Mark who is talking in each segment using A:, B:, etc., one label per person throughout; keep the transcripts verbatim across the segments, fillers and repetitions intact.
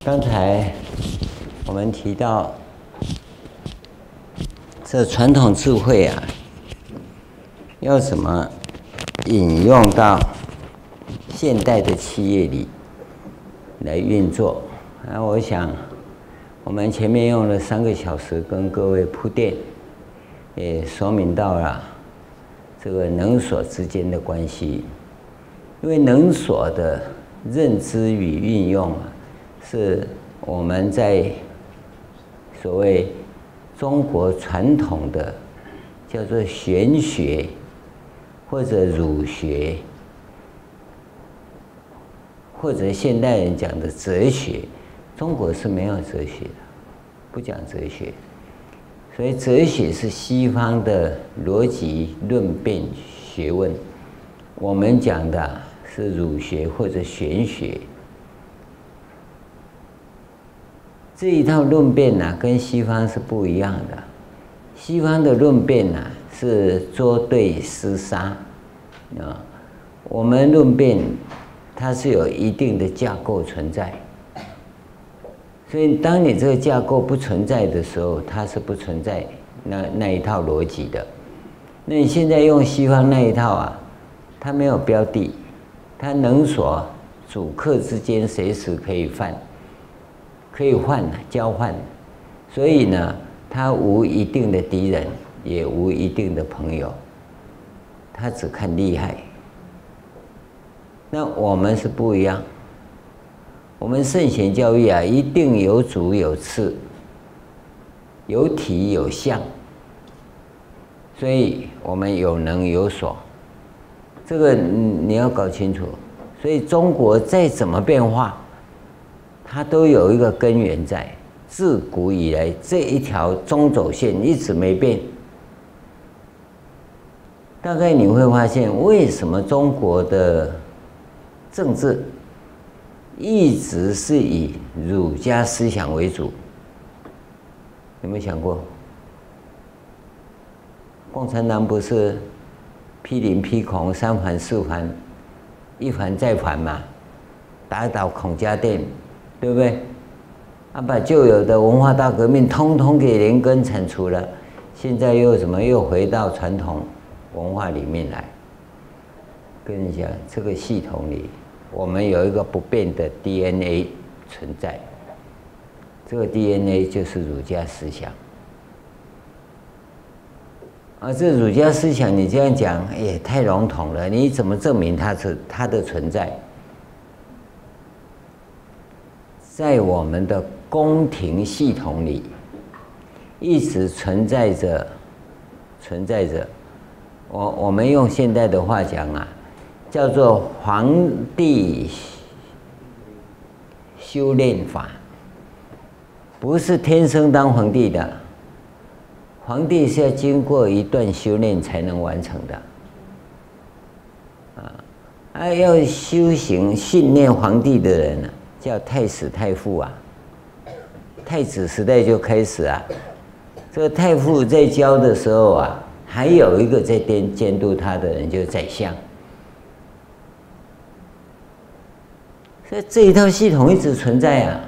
A: 刚才我们提到，这传统智慧啊，要怎么引用到现代的企业里来运作？啊，我想我们前面用了三个小时跟各位铺垫，也说明到了这个能所之间的关系。因为能所的认知与运用啊，是我们在所谓中国传统的叫做玄学或者儒学，或者现代人讲的哲学。中国是没有哲学的，不讲哲学，所以哲学是西方的逻辑论辩学问，我们讲的是儒学或者玄学。这一套论辩呢、啊，跟西方是不一样的。西方的论辩呢、啊，是捉对厮杀啊，我们论辩它是有一定的架构存在。所以，当你这个架构不存在的时候，它是不存在那那一套逻辑的。那你现在用西方那一套啊，它没有标的。它能所主客之间随时可以换，可以换交换，所以呢，它无一定的敌人，也无一定的朋友，它只看厉害。那我们是不一样，我们圣贤教育啊，一定有主有次，有体有相，所以我们有能有所。这个你要搞清楚，所以中国再怎么变化，它都有一个根源在，自古以来这一条中轴线一直没变。大概你会发现，为什么中国的政治一直是以儒家思想为主？有没有想过？共产党不是批林批孔三反四反，一反再反嘛，打倒孔家店，对不对？啊，把旧有的文化大革命通通给连根铲除了，现在又怎么又回到传统文化里面来？跟你讲，这个系统里，我们有一个不变的 D N A 存在，这个 D N A 就是儒家思想。啊，这儒家思想，你这样讲也太笼统了。你怎么证明它是它的存在？在我们的宫廷系统里，一直存在着，存在着。我我们用现代的话讲啊，叫做皇帝修炼法，不是天生当皇帝的。皇帝是要经过一段修炼才能完成的，啊，啊，要修行训练皇帝的人呢、啊，叫太史太傅啊。太子时代就开始啊，这个太傅在教的时候啊，还有一个在监监督他的人，就是宰相。所以这一套系统一直存在啊。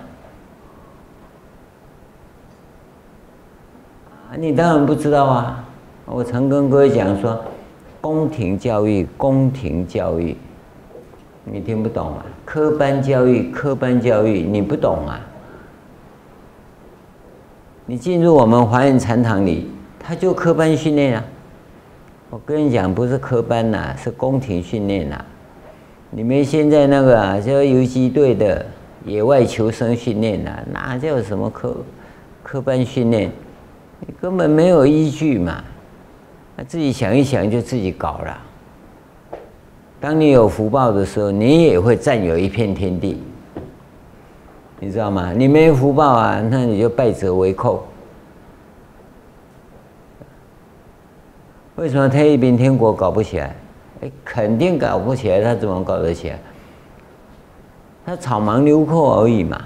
A: 你当然不知道啊！我常跟各位讲说，宫廷教育，宫廷教育，你听不懂啊；科班教育，科班教育，你不懂啊。你进入我们华严禅堂里，他就科班训练啊。我跟你讲，不是科班呐、啊，是宫廷训练呐、啊。你们现在那个啊，叫游击队的野外求生训练呐、啊，哪叫什么科科班训练？你根本没有依据嘛，那自己想一想就自己搞了。当你有福报的时候，你也会占有一片天地，你知道吗？你没福报啊，那你就败者为寇。为什么太一品天国搞不起来？哎，肯定搞不起来，他怎么搞得起来？他草莽流寇而已嘛。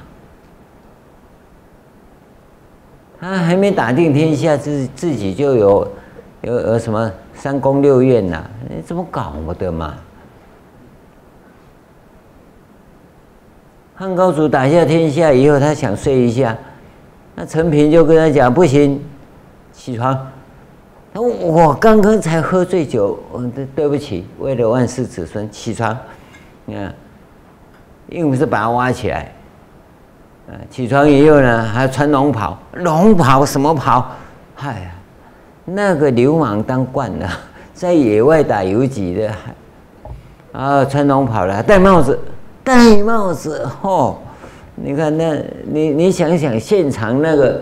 A: 他还没打定天下，自自己就有有有什么三宫六院呐、啊？你怎么搞的嘛？ 汉高祖打下天下以后，他想睡一下，那陈平就跟他讲：“不行，起床。”他说：“我刚刚才喝醉酒，对对不起，为了万世子孙，起床。”你看，硬是把他挖起来。起床以后呢，还穿龙袍，龙袍什么袍？哎呀，那个流氓当惯了，在野外打游击的，啊，穿龙袍了，戴帽子，戴帽子，哦，你看那，你你想想，现场那个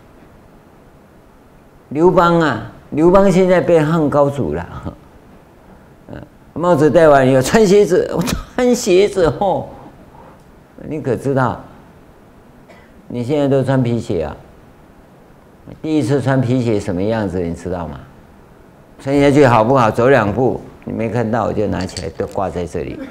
A: 刘邦啊，刘邦现在变汉高祖了，嗯，帽子戴完以后，穿鞋子，穿鞋子，哦，你可知道？你现在都穿皮鞋啊？第一次穿皮鞋什么样子，你知道吗？穿下去好不好？走两步，你没看到，我就拿起来都挂在这里。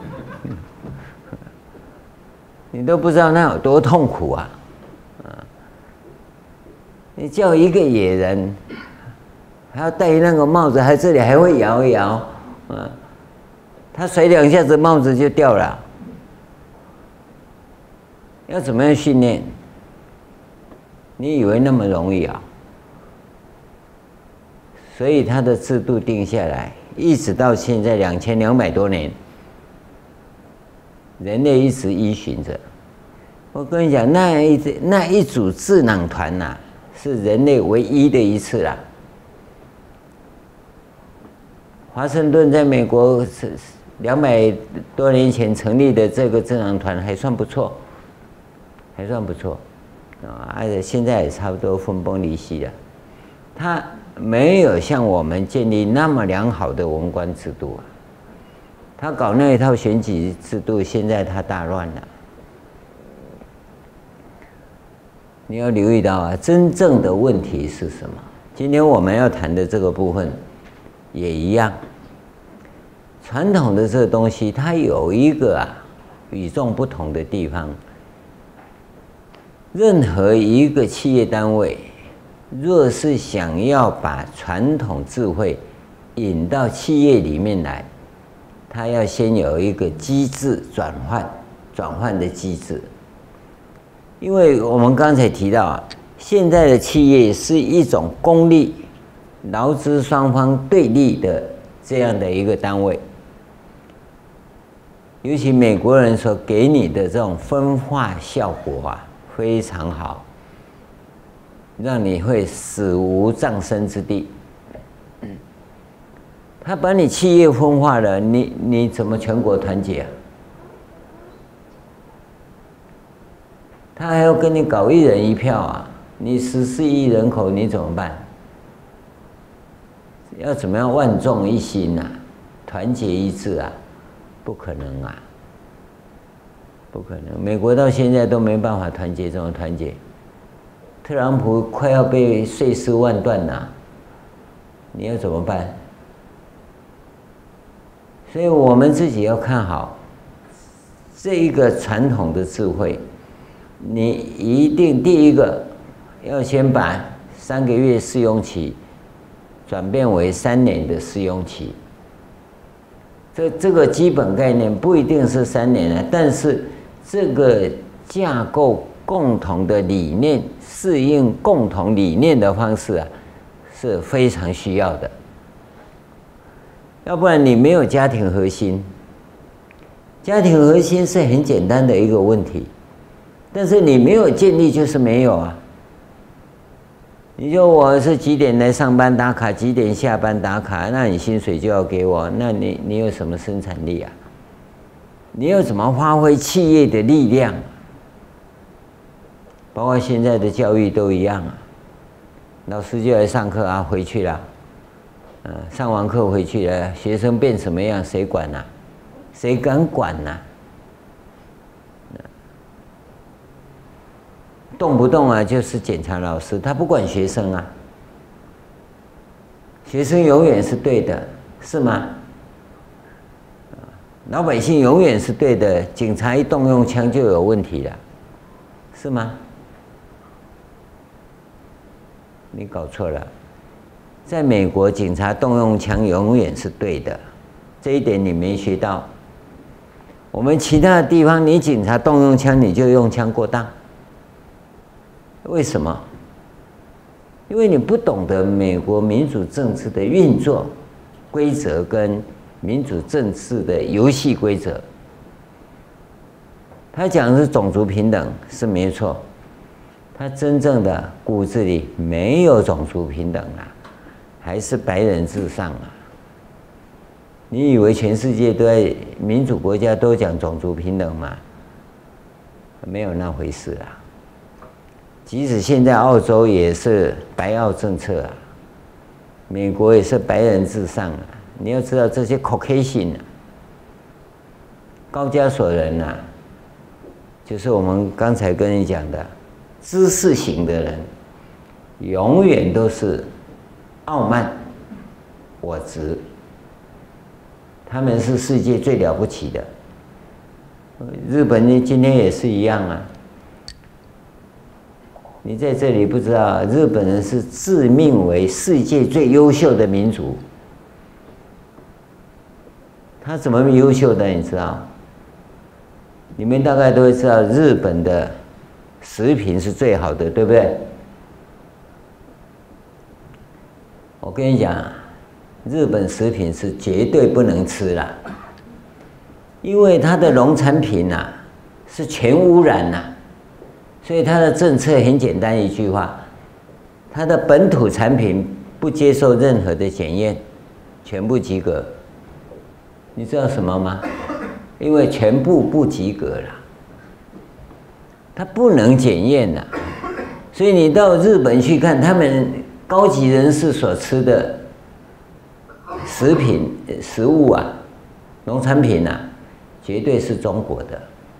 A: 你都不知道那有多痛苦啊！啊，你叫一个野人，还要戴那个帽子，还这里还会摇一摇，啊，他甩两下子帽子就掉了。要怎么样训练？你以为那么容易啊？所以他的制度定下来，一直到现在两千两百多年，人类一直依循着。我跟你讲，那一那一组智囊团呐、啊，是人类唯一的一次啦。华盛顿在美国是两百多年前成立的这个智囊团，还算不错。还算不错，啊，而且现在也差不多分崩离析了。他没有像我们建立那么良好的文官制度啊，他搞那一套选举制度，现在他大乱了。你要留意到啊，真正的问题是什么？今天我们要谈的这个部分也一样。传统的这个东西，它有一个啊与众不同的地方。任何一个企业单位，若是想要把传统智慧引到企业里面来，它要先有一个机制转换，转换的机制。因为我们刚才提到啊，现在的企业是一种功利、劳资双方对立的这样的一个单位，尤其美国人所给你的这种分化效果啊。非常好，让你会死无葬身之地。他把你企业分化了，你你怎么全国团结啊？他还要跟你搞一人一票啊！你十四亿人口，你怎么办？要怎么样万众一心啊？团结一致啊？不可能啊！不可能，美国到现在都没办法团结，怎么团结？特朗普快要被碎尸万段了，你要怎么办？所以我们自己要看好这一个传统的智慧，你一定第一个要先把三个月试用期转变为三年的试用期。这这个基本概念不一定是三年啊，但是这个架构共同的理念，适应共同理念的方式啊，是非常需要的。要不然你没有家庭核心，家庭核心是很简单的一个问题，但是你没有建立就是没有啊。你说我是几点来上班打卡，几点下班打卡，那你薪水就要给我，那你你有什么生产力啊？你要怎么发挥企业的力量？包括现在的教育都一样啊，老师就来上课啊，回去了，嗯，上完课回去了，学生变什么样，谁管啊？谁敢管啊？动不动啊就是检查老师，他不管学生啊，学生永远是对的，是吗？老百姓永远是对的，警察一动用枪就有问题了，是吗？你搞错了，在美国，警察动用枪永远是对的，这一点你没学到。 我们其他的地方，你警察动用枪，你就用枪过当。为什么？因为你不懂得美国民主政治的运作规则跟民主政治的游戏规则。他讲的是种族平等是没错，他真正的骨子里没有种族平等啊，还是白人至上啊。你以为全世界都在民主国家都讲种族平等吗？没有那回事啊。即使现在澳洲也是白澳政策啊，美国也是白人至上啊。你要知道这些 Caucasian 啊，高加索人啊，就是我们刚才跟你讲的知识型的人，永远都是傲慢我执，他们是世界最了不起的。日本人今天也是一样啊。你在这里不知道，日本人是自命为世界最优秀的民族。他怎么优秀的？你知道？你们大概都会知道，日本的食品是最好的，对不对？我跟你讲，日本食品是绝对不能吃啦，因为它的农产品啊是全污染呐、啊。所以它的政策很简单一句话，它的本土产品不接受任何的检验，全部及格。你知道什么吗？因为全部不及格了，它不能检验了。所以你到日本去看，他们高级人士所吃的食品、食物啊，农产品啊，绝对是中国的，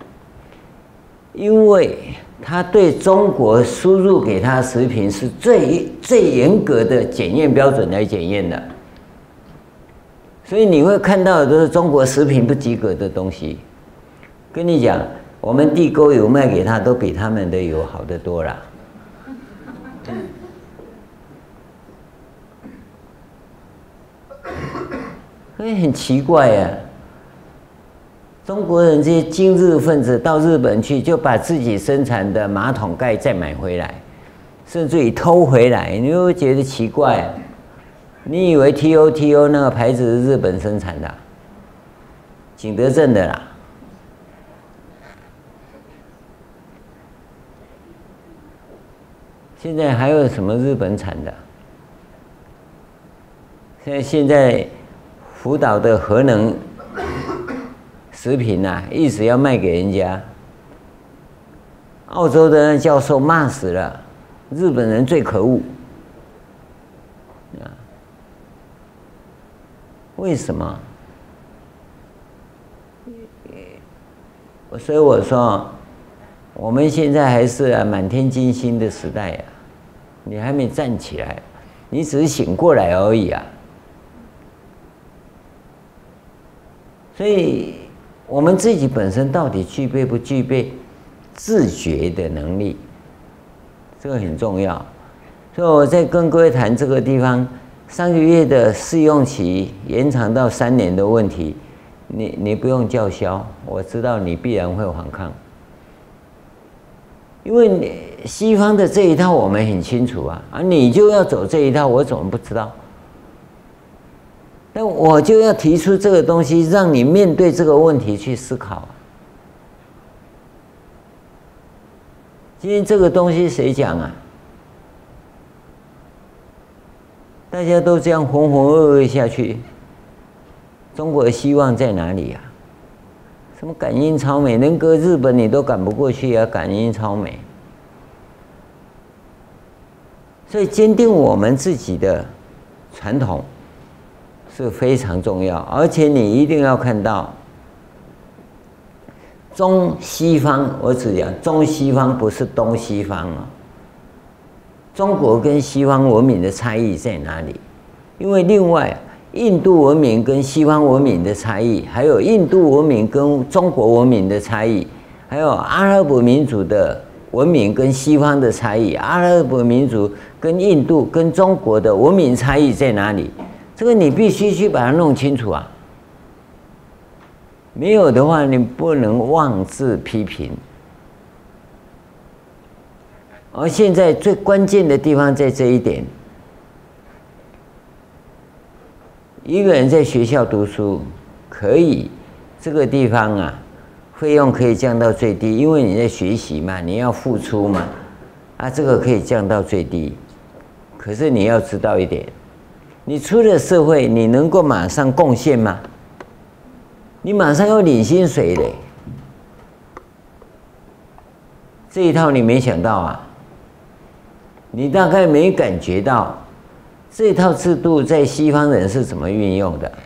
A: 因为他对中国输入给他的食品是最最严格的检验标准来检验的，所以你会看到的都是中国食品不及格的东西。跟你讲，我们地沟油卖给他都比他们的油好得多啦。所以很奇怪呀、啊。中国人这些今日分子到日本去，就把自己生产的马桶盖再买回来，甚至于偷回来，你会觉得奇怪、啊。你以为 T O T O 那个牌子是日本生产的、啊，景德镇的啦。现在还有什么日本产的？现在现在福岛的核能食品啊，一直要卖给人家。澳洲的那教授骂死了，日本人最可恶。啊，为什么？所以我说，我们现在还是啊满天金星的时代呀、啊，你还没站起来，你只是醒过来而已啊。所以，我们自己本身到底具备不具备自觉的能力，这个很重要。所以我在跟各位谈这个地方，上个月的试用期延长到三年的问题，你你不用叫嚣，我知道你必然会反抗，因为你西方的这一套我们很清楚啊，啊，你就要走这一套，我怎么不知道？那我就要提出这个东西，让你面对这个问题去思考。今天这个东西谁讲啊？大家都这样浑浑噩噩下去，中国的希望在哪里啊？什么感应超美，能搁日本你都赶不过去啊！感应超美，所以坚定我们自己的传统是非常重要，而且你一定要看到中西方，我只讲中西方，不是东西方啊。中国跟西方文明的差异在哪里？因为另外，印度文明跟西方文明的差异，还有印度文明跟中国文明的差异，还有阿拉伯民族的文明跟西方的差异，阿拉伯民族跟印度跟中国的文明差异在哪里？这个你必须去把它弄清楚啊！ 没有的话，你不能妄自批评。而现在最关键的地方在这一点：一个人在学校读书，可以这个地方啊，费用可以降到最低，因为你在学习嘛，你要付出嘛，啊，这个可以降到最低。可是你要知道一点，你出了社会，你能够马上贡献吗？你马上要领薪水嘞，这一套你没想到啊，你大概没感觉到这套制度在西方人是怎么运用的。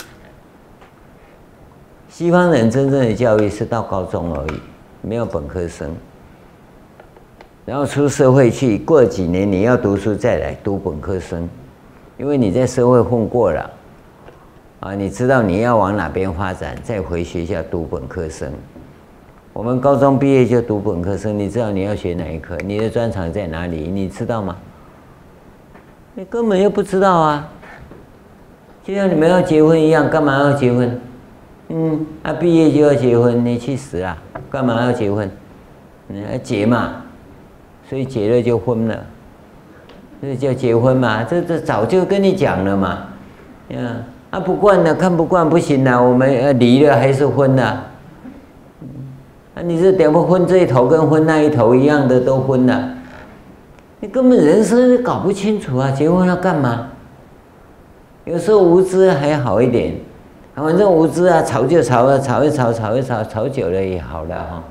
A: 西方人真正的教育是到高中而已，没有本科生，然后出社会去，过几年你要读书再来读本科生，因为你在社会混过了。啊，你知道你要往哪边发展，再回学校读本科生。我们高中毕业就读本科生，你知道你要学哪一科，你的专长在哪里，你知道吗？你根本就不知道啊！就像你们要结婚一样，干嘛要结婚？嗯，啊，毕业就要结婚，你去死啦！干嘛要结婚？你要结嘛，所以结了就婚了，这叫结婚嘛？这这早就跟你讲了嘛，呀。啊，不惯了，看不惯不行了，我们离了还是婚了。啊，你这点不婚这一头跟婚那一头一样的都婚了，你根本人生搞不清楚啊！结婚要干嘛？有时候无知还好一点，反正无知啊，吵就吵了，吵一吵，吵一吵，吵久了也好了哈。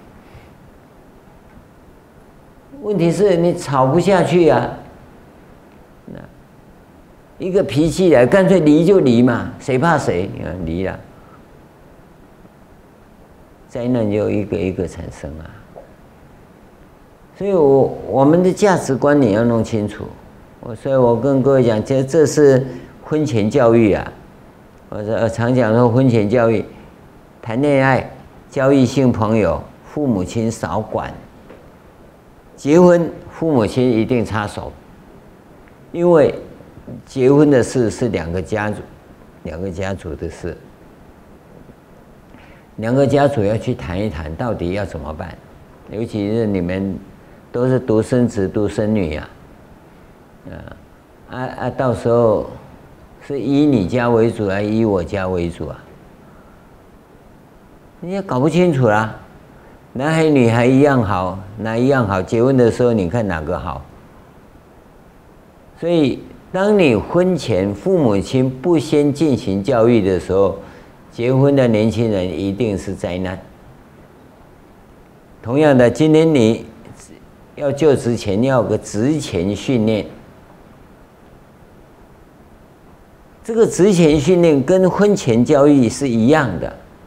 A: 问题是你吵不下去啊。一个脾气来，干脆离就离嘛，谁怕谁？离了，灾难就一个一个产生啊。所以我我们的价值观你要弄清楚。我所以我跟各位讲，这这是婚前教育啊。我说常讲说婚前教育，谈恋爱、交异性朋友，父母亲少管；结婚，父母亲一定插手，因为结婚的事是两个家族，两个家族的事，两个家族要去谈一谈，到底要怎么办？尤其是你们都是独生子、独生女呀，啊啊啊！到时候是以你家为主，还是以我家为主啊？你也搞不清楚啦。男孩女孩一样好，哪一样好？结婚的时候你看哪个好？所以。当你婚前父母亲不先进行教育的时候，结婚的年轻人一定是灾难。同样的，今天你要就职前要有个职前训练，这个职前训练跟婚前教育是一样的。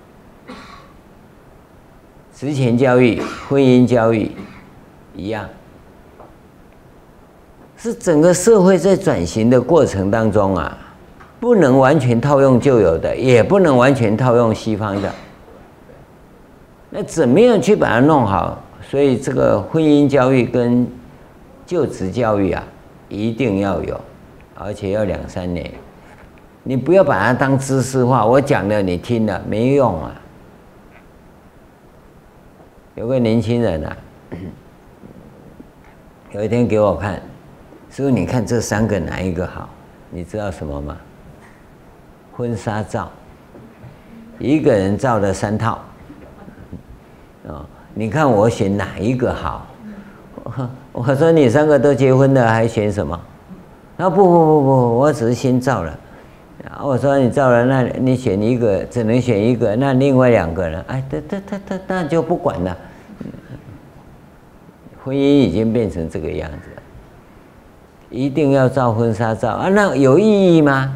A: 职前教育、婚姻教育一样。是整个社会在转型的过程当中啊，不能完全套用旧有的，也不能完全套用西方的。那怎么样去把它弄好？所以这个婚姻教育跟就职教育啊，一定要有，而且要两三年。你不要把它当知识化，我讲了你听了没用啊。有个年轻人啊，有一天给我看。师父，你看这三个哪一个好？你知道什么吗？婚纱照，一个人照了三套。哦，你看我选哪一个好？我说你三个都结婚了，还选什么？他不不不不，我只是先照了。我说你照了，那你选一个，只能选一个，那另外两个呢？哎，他他他他那就不管了。婚姻已经变成这个样子了。一定要照婚纱照啊？那有意义吗？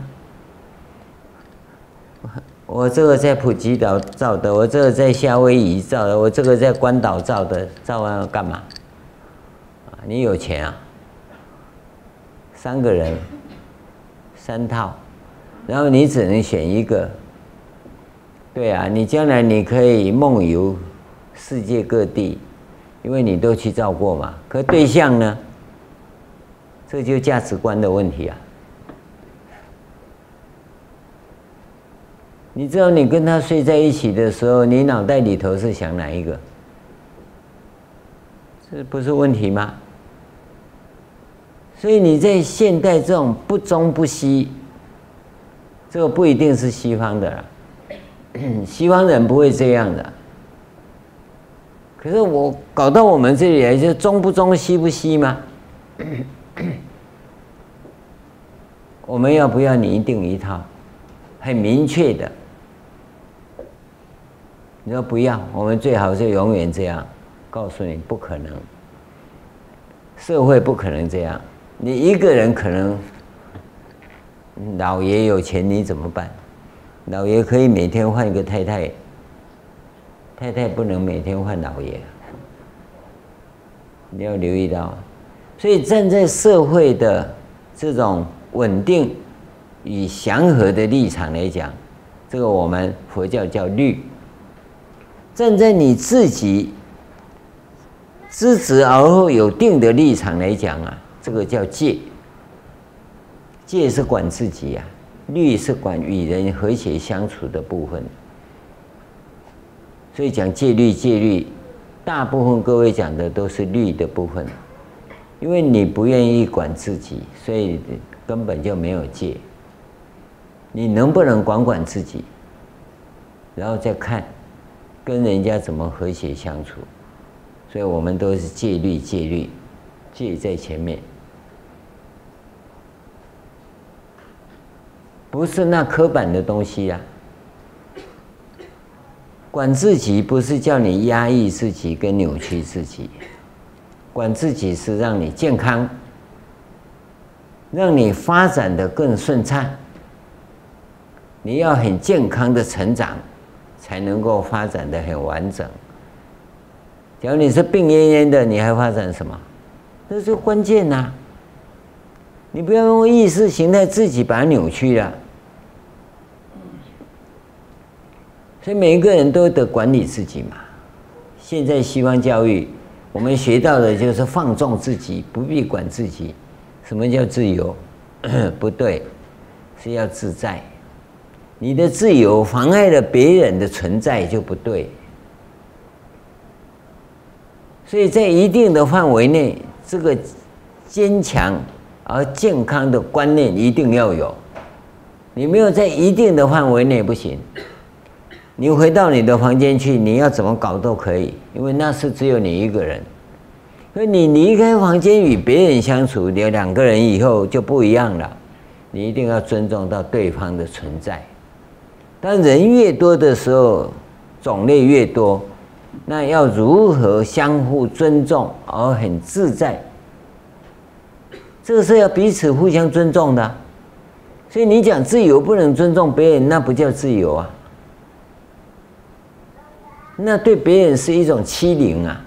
A: 我这个在普吉岛照的，我这个在夏威夷照的，我这个在关岛照的，照完要干嘛？你有钱啊？三个人，三套，然后你只能选一个。对啊，你将来你可以梦游世界各地，因为你都去照过嘛。可对象呢？这就是价值观的问题啊！ 你知道你跟他睡在一起的时候，你脑袋里头是想哪一个？这不是问题吗？所以你在现代这种不中不西，这个不一定是西方的啦，西方人不会这样的。可是我搞到我们这里来，就中不中西不西吗？我们要不要拟定一套很明确的？你说不要，我们最好是永远这样。告诉你不可能，社会不可能这样。你一个人可能，老爷有钱你怎么办？老爷可以每天换一个太太，太太不能每天换老爷。你要留意到，所以站在社会的这种稳定与祥和的立场来讲，这个我们佛教叫律。站在你自己知止而后有定的立场来讲啊，这个叫戒。戒是管自己啊，律是管与人和谐相处的部分。所以讲戒律，戒律，大部分各位讲的都是律的部分，因为你不愿意管自己，所以根本就没有戒。你能不能管管自己，然后再看跟人家怎么和谐相处？所以我们都是戒律，戒律，戒在前面，不是那刻板的东西啊。管自己不是叫你压抑自己跟扭曲自己，管自己是让你健康，让你发展得更顺畅。你要很健康的成长，才能够发展得很完整。假如你是病恹恹的，你还发展什么？这是关键呐、啊！你不要用意识形态自己把它扭曲了。所以每一个人都得管理自己嘛。现在西方教育，我们学到的就是放纵自己，不必管自己。什么叫自由？不对，是要自在。你的自由妨碍了别人的存在就不对。所以在一定的范围内，这个坚强而健康的观念一定要有。你没有在一定的范围内不行。你回到你的房间去，你要怎么搞都可以，因为那是只有你一个人。所以你离开房间与别人相处，有两个人以后就不一样了。你一定要尊重到对方的存在。当人越多的时候，种类越多，那要如何相互尊重而很自在？这个是要彼此互相尊重的。所以你讲自由不能尊重别人，那不叫自由啊。那对别人是一种欺凌啊！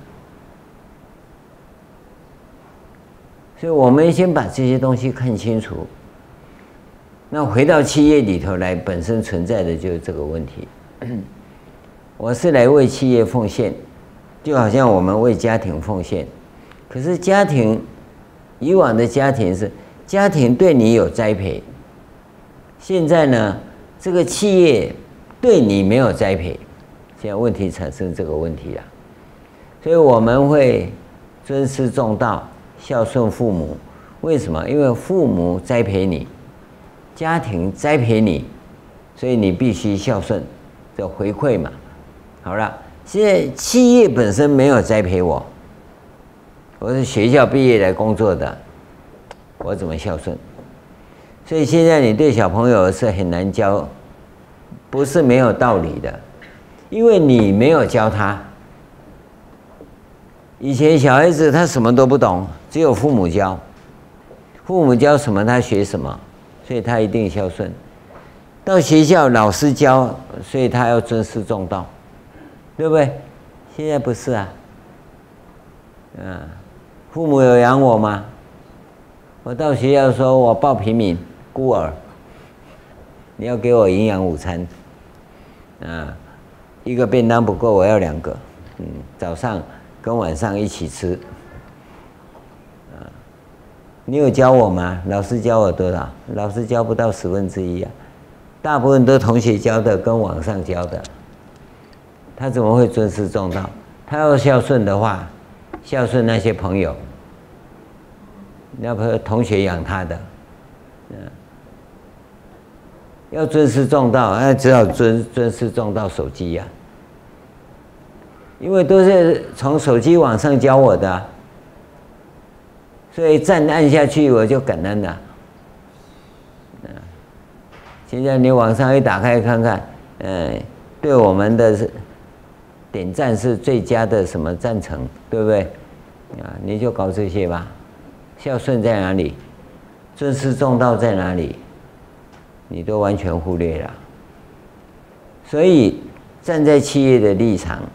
A: 所以我们先把这些东西看清楚。那回到企业里头来，本身存在的就是这个问题。我是来为企业奉献，就好像我们为家庭奉献。可是家庭，以往的家庭是家庭对你有栽培，现在呢，这个企业对你没有栽培。现在问题产生这个问题了，所以我们会尊师重道，孝顺父母。为什么？因为父母栽培你，家庭栽培你，所以你必须孝顺，这回馈嘛。好了，现在企业本身没有栽培我，我是学校毕业来工作的，我怎么孝顺？所以现在你对小朋友是很难教，不是没有道理的。因为你没有教他，以前小孩子他什么都不懂，只有父母教，父母教什么他学什么，所以他一定孝顺。到学校老师教，所以他要尊师重道，对不对？现在不是啊，嗯，父母有养我吗？我到学校说我报平民孤儿，你要给我营养午餐，啊。一个便当不够，我要两个。嗯，早上跟晚上一起吃。啊，你有教我吗？老师教我多少？老师教不到十分之一啊。 大部分都同学教的，跟网上教的，他怎么会尊师重道？他要孝顺的话，孝顺那些朋友，那不是同学养他的，嗯，要尊师重道，那只好尊尊师重道手机呀、啊，因为都是从手机网上教我的、啊，所以赞按下去我就感恩了。现在你网上一打开看看，嗯，对我们的点赞是最佳的什么赞成，对不对？啊，你就搞这些吧。孝顺在哪里？尊师重道在哪里？你都完全忽略了。所以站在企业的立场，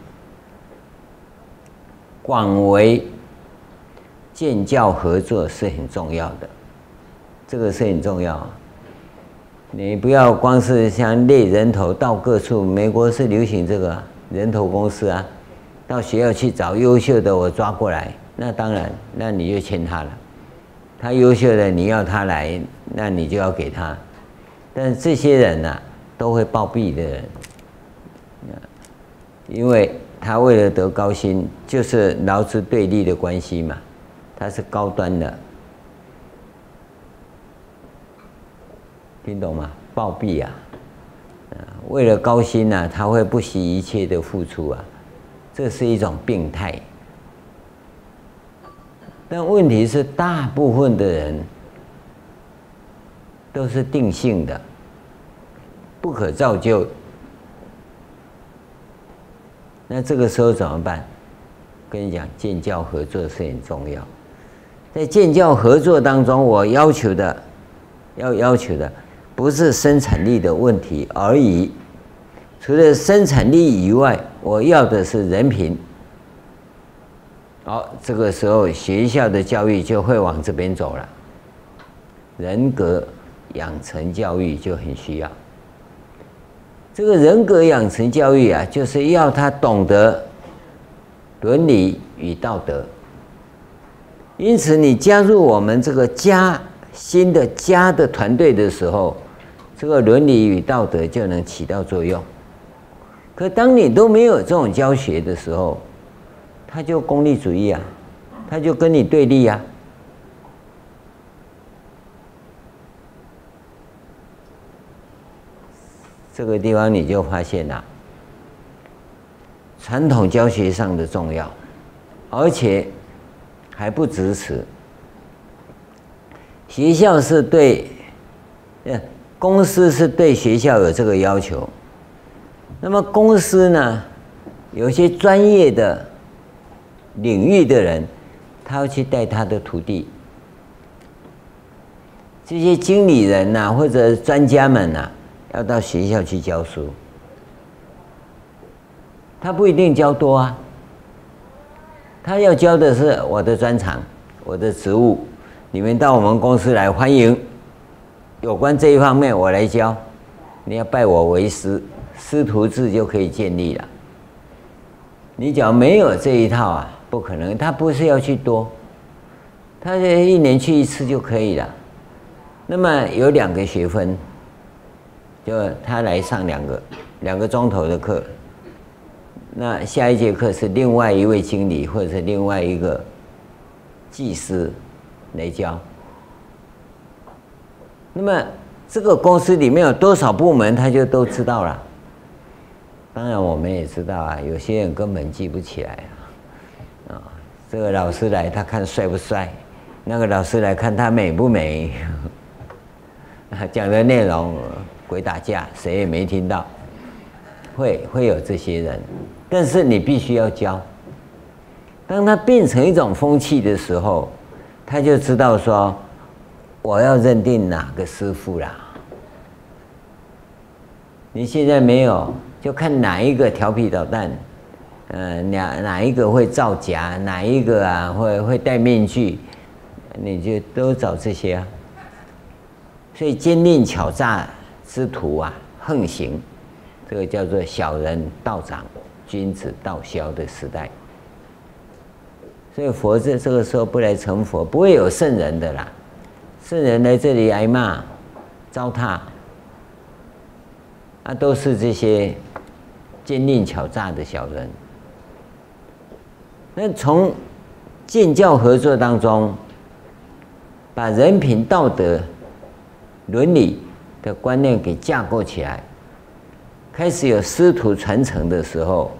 A: 广为建教合作是很重要的，这个是很重要。你不要光是像猎人头到各处，美国是流行这个、啊、人头公司啊，到学校去找优秀的我抓过来，那当然，那你就签他了。他优秀的你要他来，那你就要给他。但是这些人啊，都会暴毙的人，因为他为了得高薪，就是劳资对立的关系嘛，他是高端的。听懂吗？暴毙啊！为了高薪啊，他会不惜一切的付出啊，这是一种病态。但问题是，大部分的人都是定性的，不可造就。那这个时候怎么办？跟你讲，建教合作是很重要。在建教合作当中，我要求的，要要求的。不是生产力的问题而已，除了生产力以外，我要的是人品。好，这个时候学校的教育就会往这边走了，人格养成教育就很需要。这个人格养成教育啊，就是要他懂得伦理与道德。因此，你加入我们这个家新的家的团队的时候，这个伦理与道德就能起到作用。可当你都没有这种教学的时候，他就功利主义啊，他就跟你对立啊。这个地方你就发现了、啊、传统教学上的重要，而且还不只此。学校是对，呃。公司是对学校有这个要求，那么公司呢，有些专业的领域的人，他要去带他的徒弟。这些经理人呐、啊，或者专家们呐、啊，要到学校去教书。他不一定教多啊，他要教的是我的专长，我的职务，你们到我们公司来，欢迎。有关这一方面我来教，你要拜我为师，师徒制就可以建立了。你只要没有这一套啊，不可能。他不是要去多，他一年去一次就可以了。那么有两个学分，就他来上两个两个钟头的课，那下一节课是另外一位经理或者是另外一个技师来教。那么这个公司里面有多少部门，他就都知道了。当然我们也知道啊，有些人根本记不起来啊。啊，这个老师来他看帅不帅，那个老师来看他美不美，讲的内容鬼打架，谁也没听到。会会有这些人，但是你必须要教。当他变成一种风气的时候，他就知道说，我要认定哪个师傅啦。你现在没有，就看哪一个调皮捣蛋，呃，哪哪一个会造假，哪一个啊会会戴面具，你就都找这些啊。所以奸佞巧诈之徒啊横行，这个叫做小人道长，君子道消的时代。所以佛在这个时候不来成佛，不会有圣人的啦。圣人来这里挨骂、糟蹋， 啊，都是这些奸佞巧诈的小人。那从建教合作当中，把人品、道德、伦理的观念给架构起来，开始有师徒传承的时候，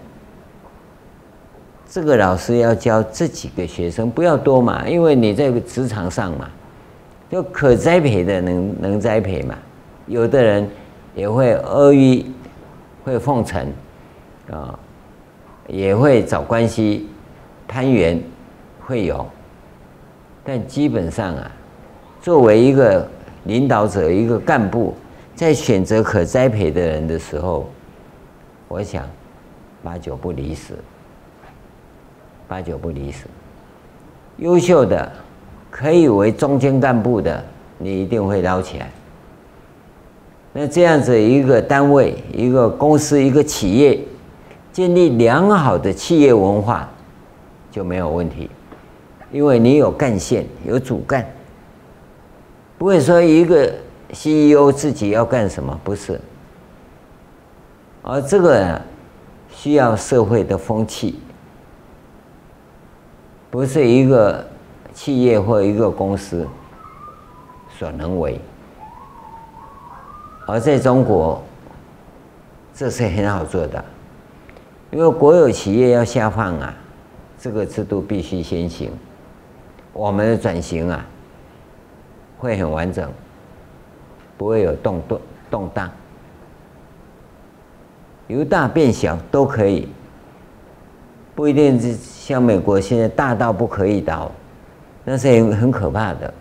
A: 这个老师要教这几个学生，不要多嘛，因为你在职场上嘛，就可栽培的能能栽培嘛，有的人也会阿谀，会奉承啊，也会找关系攀援，会有，但基本上啊，作为一个领导者、一个干部，在选择可栽培的人的时候，我想八九不离十，八九不离十。优秀的可以为中间干部的，你一定会捞起来。那这样子一个单位、一个公司、一个企业，建立良好的企业文化就没有问题，因为你有干线，有主干，不会说一个 C E O 自己要干什么，不是。而这个呢，需要社会的风气，不是一个企业或一个公司所能为。而在中国，这是很好做的，因为国有企业要下放啊，这个制度必须先行，我们的转型啊会很完整，不会有动动动荡，由大变小都可以，不一定是像美国现在大到不可以倒，那是很很可怕的。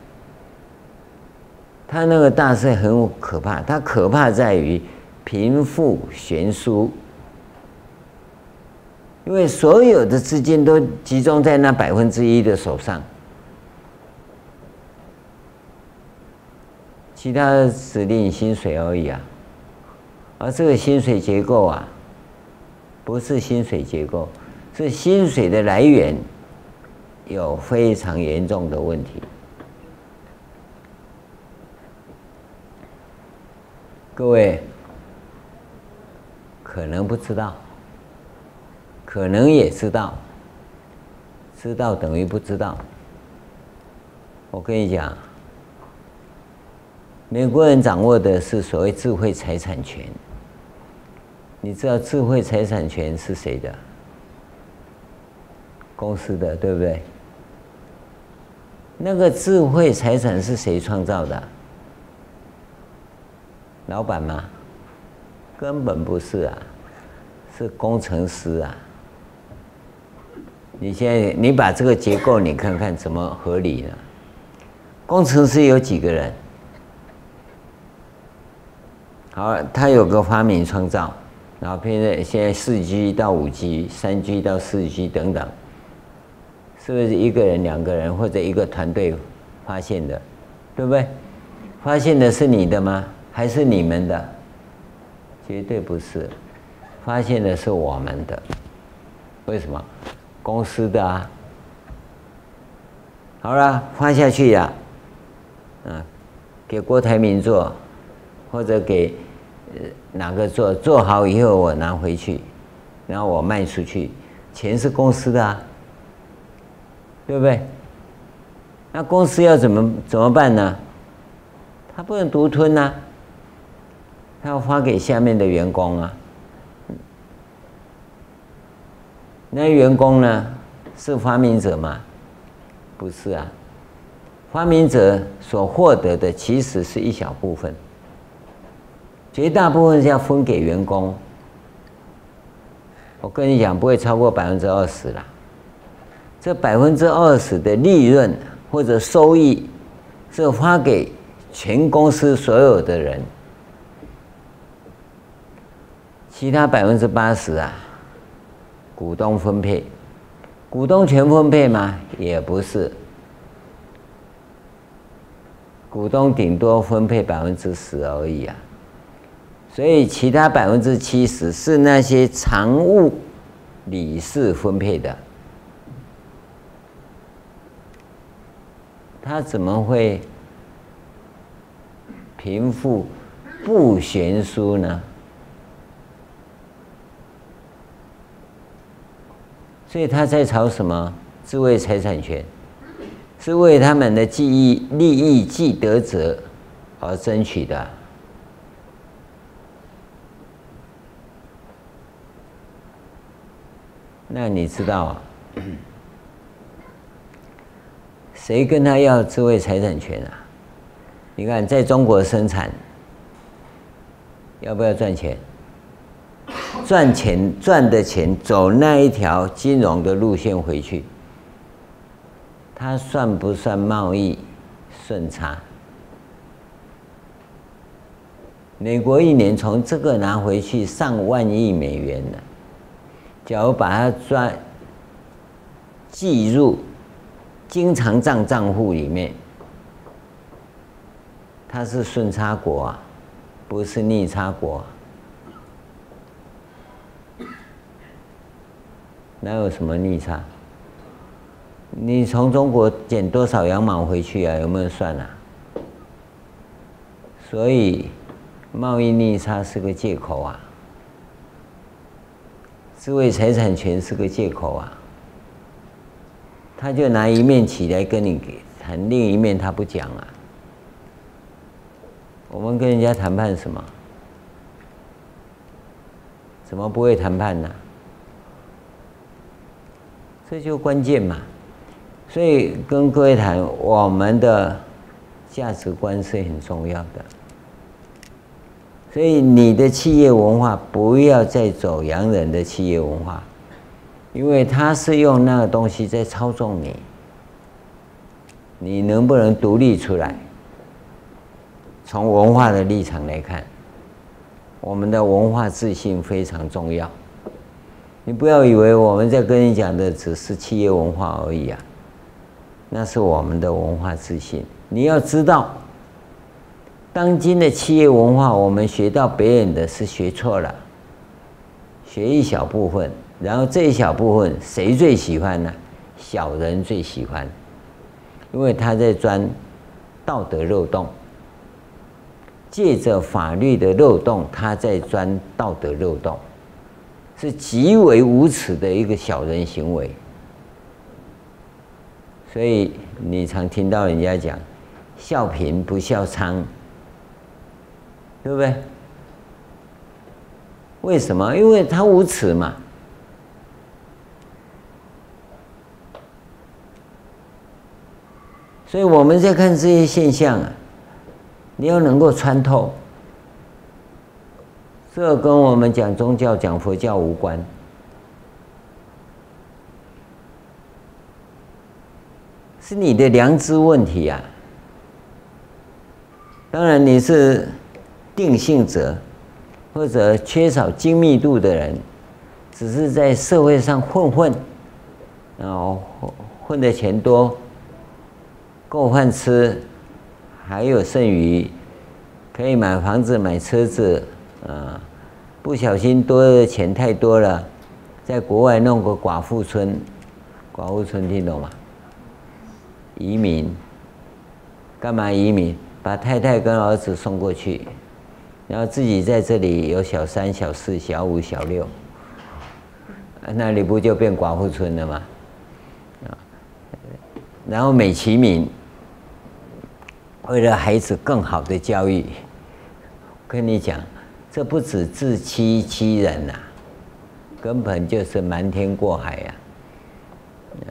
A: 它那个大是很可怕，它可怕在于贫富悬殊，因为所有的资金都集中在那百分之一的手上，其他的只领薪水而已啊。而这个薪水结构啊，不是薪水结构，是薪水的来源有非常严重的问题。各位可能不知道，可能也知道，知道等于不知道。我跟你讲，美国人掌握的是所谓智慧财产权。你知道智慧财产权是谁的？公司的，对不对？那个智慧财产是谁创造的？老板吗？根本不是啊，是工程师啊。你现在你把这个结构你看看怎么合理呢？工程师有几个人？好，他有个发明创造，然后现在现在四 G 到五 G、三 G 到四 G 等等，是不是一个人、两个人或者一个团队发现的？对不对？发现的是你的吗？还是你们的？绝对不是，发现的是我们的。为什么？公司的啊。好了，发下去呀，啊，给郭台铭做，或者给哪个做，做好以后我拿回去，然后我卖出去，钱是公司的啊，对不对？那公司要怎么怎么办呢？他不能独吞啊。他要发给下面的员工啊，那员工呢是发明者吗？不是啊，发明者所获得的其实是一小部分，绝大部分是要分给员工。我跟你讲，不会超过百分之二十啦。这百分之二十的利润或者收益是发给全公司所有的人。其他百分之八十啊，股东分配，股东全分配吗？也不是，股东顶多分配百分之十而已啊。所以其他百分之七十是那些常务理事分配的。他怎么会贫富不悬殊呢？ 所以他在吵什么？智慧财产权，是为他们的记忆利益既得者而争取的。那你知道啊？谁跟他要智慧财产权啊？你看，在中国生产，要不要赚钱？赚钱赚的钱走那一条金融的路线回去，它算不算贸易顺差？美国一年从这个拿回去上万亿美元呢，假如把它赚计入经常账账户里面，它是顺差国啊，不是逆差国啊。哪有什么逆差？你从中国捡多少羊毛回去啊？有没有算啊？所以贸易逆差是个借口啊，智慧财产权是个借口啊。他就拿一面旗来跟你谈，另一面他不讲啊。我们跟人家谈判什么？怎么不会谈判呢？这就关键嘛。所以跟各位谈，我们的价值观是很重要的。所以你的企业文化不要再走洋人的企业文化，因为他是用那个东西在操纵你。你能不能独立出来？从文化的立场来看，我们的文化自信非常重要。你不要以为我们在跟你讲的只是企业文化而已啊，那是我们的文化自信。你要知道，当今的企业文化，我们学到别人的是学错了，学一小部分，然后这一小部分谁最喜欢呢？小人最喜欢，因为他在钻道德漏洞，借着法律的漏洞，他在钻道德漏洞。是极为无耻的一个小人行为，所以你常听到人家讲“笑贫不笑娼”，对不对？为什么？因为他无耻嘛。所以我们在看这些现象啊，你要能够穿透。这跟我们讲宗教、讲佛教无关，是你的良知问题啊。当然，你是定性者或者缺少精密度的人，只是在社会上混混，然后混的钱多，够饭吃，还有剩余，可以买房子、买车子啊。不小心多的钱太多了，在国外弄个寡妇村，寡妇村听懂吗？移民，干嘛移民？把太太跟儿子送过去，然后自己在这里有小三、小四、小五、小六，那里不就变寡妇村了吗？然后美其名，为了孩子更好的教育，跟你讲。这不止自欺欺人呐、啊，根本就是瞒天过海呀、啊！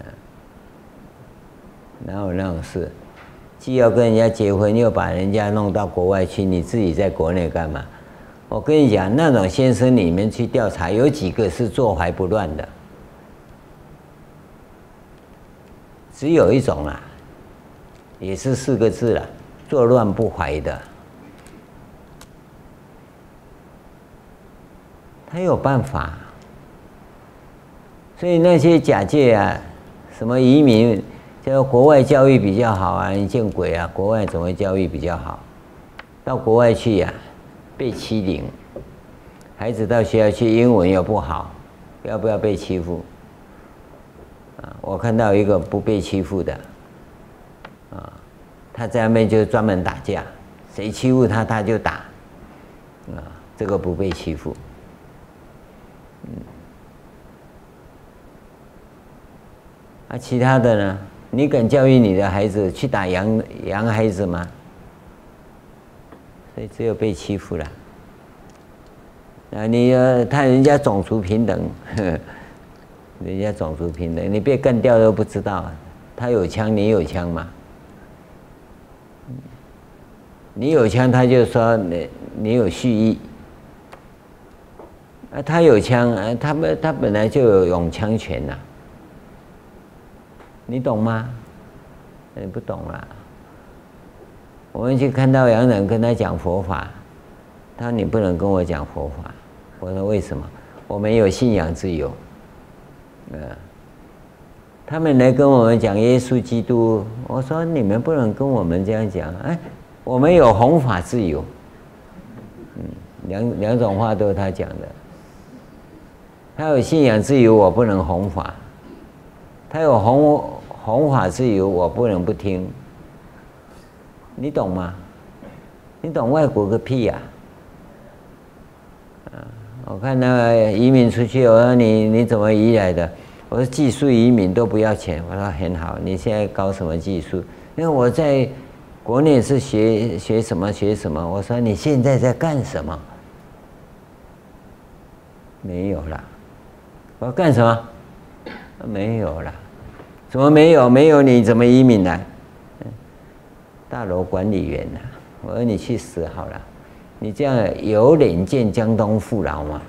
A: 哪有那种事？既要跟人家结婚，又把人家弄到国外去，你自己在国内干嘛？我跟你讲，那种先生里面去调查，有几个是坐怀不乱的？只有一种啊，也是四个字啦，坐乱不怀的。他有办法，所以那些假借啊，什么移民，叫国外教育比较好啊，你见鬼啊！国外怎么会教育比较好？到国外去呀、啊，被欺凌，孩子到学校去，英文又不好，要不要被欺负？啊，我看到一个不被欺负的，啊，他在那边就专门打架，谁欺负他他就打，啊，这个不被欺负。 啊，其他的呢？你敢教育你的孩子去打洋洋孩子吗？所以只有被欺负了。啊，你呃，他人家种族平等，呵呵人家种族平等，你被干掉都不知道啊。他有枪，你有枪吗？你有枪，他就说你你有蓄意。啊，他有枪，啊，他们他本来就有拥枪权呐、啊，你懂吗？你不懂啦。我们去看到洋人跟他讲佛法，他说你不能跟我讲佛法。我说为什么？我们有信仰自由。呃，他们来跟我们讲耶稣基督，我说你们不能跟我们这样讲。哎，我们有弘法自由。嗯，两两种话都是他讲的。他有信仰自由，我不能弘法；他有弘弘法自由，我不能不听。你懂吗？你懂外国个屁呀、啊！啊，我看那个移民出去，我说你你怎么移来的？我说技术移民都不要钱。我说很好，你现在搞什么技术？因为我在国内是学学什么学什么。我说你现在在干什么？没有啦。我要干什么？没有啦。怎么没有？没有你怎么移民来？大楼管理员呐、啊，我说你去死好了！你这样有脸见江东父老吗？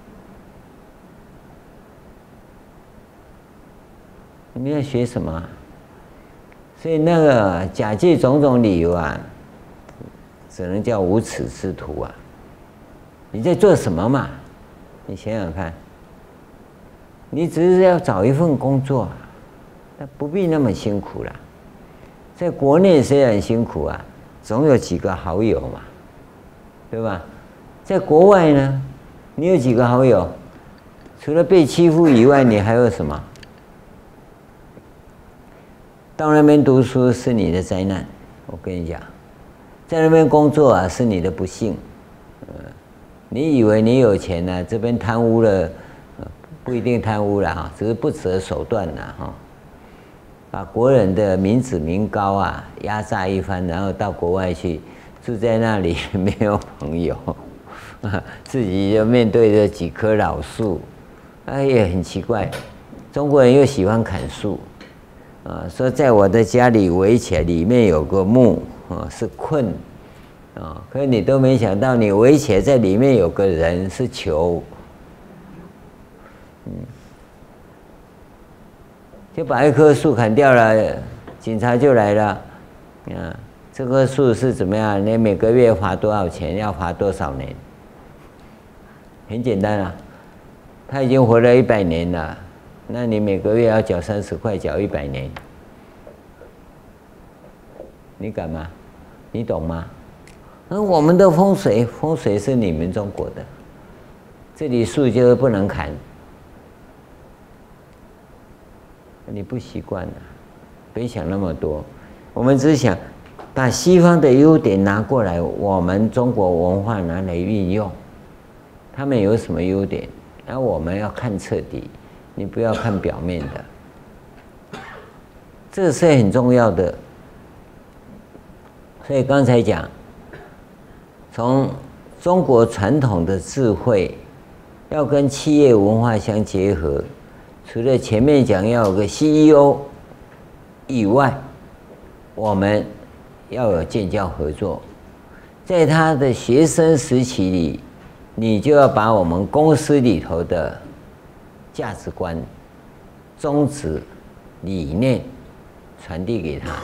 A: 你们要学什么、啊？所以那个假借种种理由啊，只能叫无耻之徒啊！你在做什么嘛？你想想看。你只是要找一份工作，那不必那么辛苦了。在国内虽然辛苦啊，总有几个好友嘛，对吧？在国外呢，你有几个好友？除了被欺负以外，你还有什么？到那边读书是你的灾难，我跟你讲，在那边工作啊是你的不幸。呃，你以为你有钱呢、啊？这边贪污了。不一定贪污了哈，只是不择手段了哈，把国人的民脂民膏啊压榨一番，然后到国外去住在那里，没有朋友，自己就面对着几棵老树，哎也很奇怪，中国人又喜欢砍树，啊，说在我的家里围起来，里面有个墓啊是困，啊，可是你都没想到，你围起来在里面有个人是球。嗯，就把一棵树砍掉了，警察就来了。啊，这棵树是怎么样？你每个月罚多少钱？要罚多少年？很简单啊，他已经活了一百年了，那你每个月要缴三十块，缴一百年，你敢吗？你懂吗？那我们的风水，风水是你们中国的，这里树就是不能砍。你不习惯了，别想那么多。我们只想把西方的优点拿过来，我们中国文化拿来运用。他们有什么优点？然后我们要看彻底，你不要看表面的，这是很重要的。所以刚才讲，从中国传统的智慧，要跟企业文化相结合。除了前面讲要有个 C E O 以外，我们要有建教合作。在他的学生时期里，你就要把我们公司里头的价值观、宗旨、理念传递给他，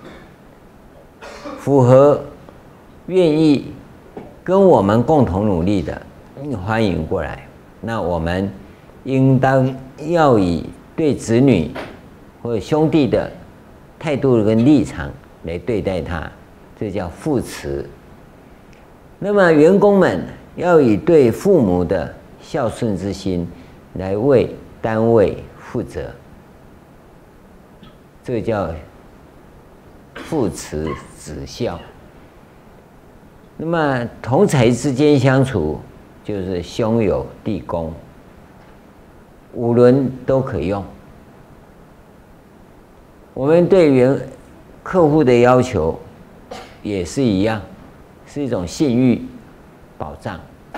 A: 符合、愿意跟我们共同努力的，欢迎过来。那我们应当要以对子女或兄弟的态度跟立场来对待他，这叫父慈。那么员工们要以对父母的孝顺之心来为单位负责，这叫父慈子孝。那么同才之间相处，就是兄友弟恭。五伦都可以用， 我们对原客户的要求也是一样，是一种信誉保障，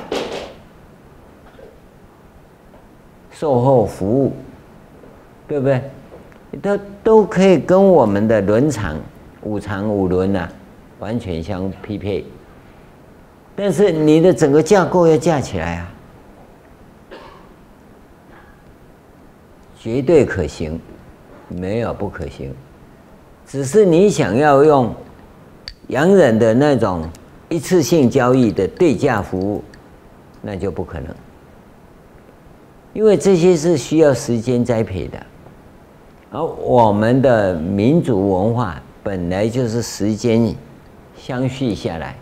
A: 售后服务，对不对？都都可以跟我们的轮厂五常五轮啊完全相匹配。但是你的整个架构要架起来啊，绝对可行，没有不可行。只是你想要用洋人的那种一次性交易的对价服务，那就不可能，因为这些是需要时间栽培的，而我们的民族文化本来就是时间相续下来，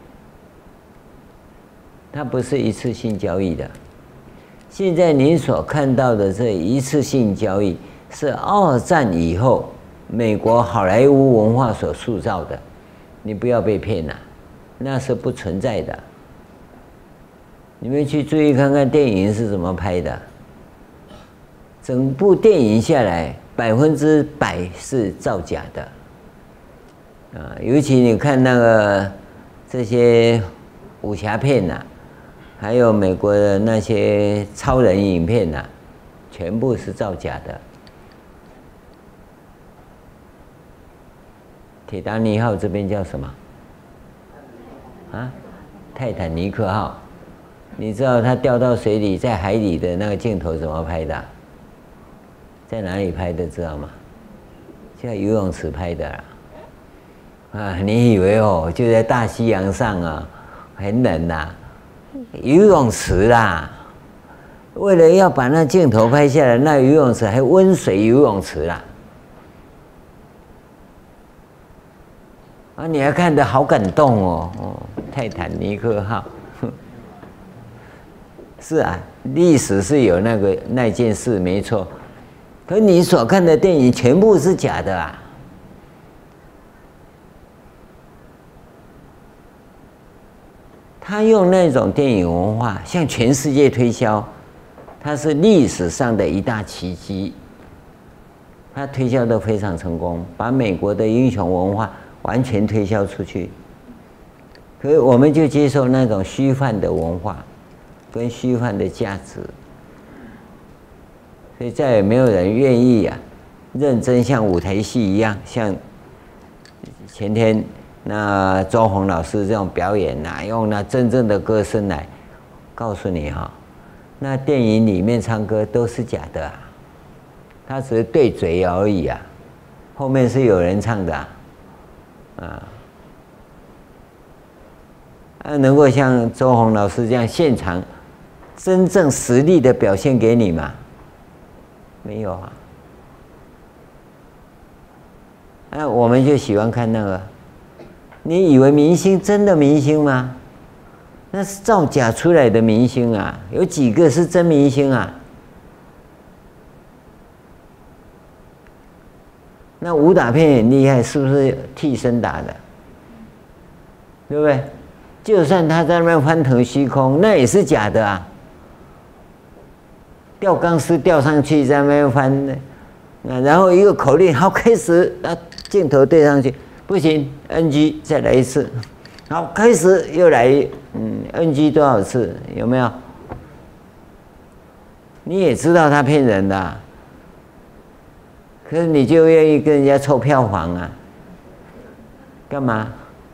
A: 它不是一次性交易的。现在您所看到的这一次性交易，是二战以后美国好莱坞文化所塑造的，你不要被骗了，那是不存在的。你们去注意看看电影是怎么拍的，整部电影下来百分之百是造假的啊！尤其你看那个这些武侠片呐、啊，还有美国的那些超人影片呐、啊，全部是造假的。铁达尼号这边叫什么？啊，泰坦尼克号。你知道它掉到水里，在海里的那个镜头怎么拍的？在哪里拍的？知道吗？在游泳池拍的啦。啊，你以为哦，就在大西洋上啊，很冷呐、啊？游泳池啦。为了要把那镜头拍下来，那游泳池还温水游泳池啦。啊，你还看得好感动哦，哦，泰坦尼克号，是啊，历史是有那个那件事没错，可你所看的电影全部是假的啊！他用那种电影文化向全世界推销，它是历史上的一大奇迹，他推销得非常成功，把美国的英雄文化完全推销出去，可是我们就接受那种虚幻的文化跟虚幻的价值，所以再也没有人愿意啊，认真像舞台戏一样，像前天那周鸿老师这种表演呐、啊，用那真正的歌声来告诉你哈、哦，那电影里面唱歌都是假的啊，他只是对嘴而已啊，后面是有人唱的啊。啊，啊，能够像周鸿老师这样现场真正实力的表现给你吗？没有啊。啊，我们就喜欢看那个。你以为明星真的明星吗？那是造假出来的明星啊，有几个是真明星啊？那武打片很厉害，是不是替身打的？对不对？就算他在那边翻腾虚空，那也是假的啊。吊钢丝吊上去，在那边翻，啊，然后一个口令，好，开始，啊，镜头对上去，不行 ，N G， 再来一次，好，开始又来，嗯 ，N G 多少次？有没有？你也知道他骗人的、啊。可是你就愿意跟人家凑票房啊？干嘛？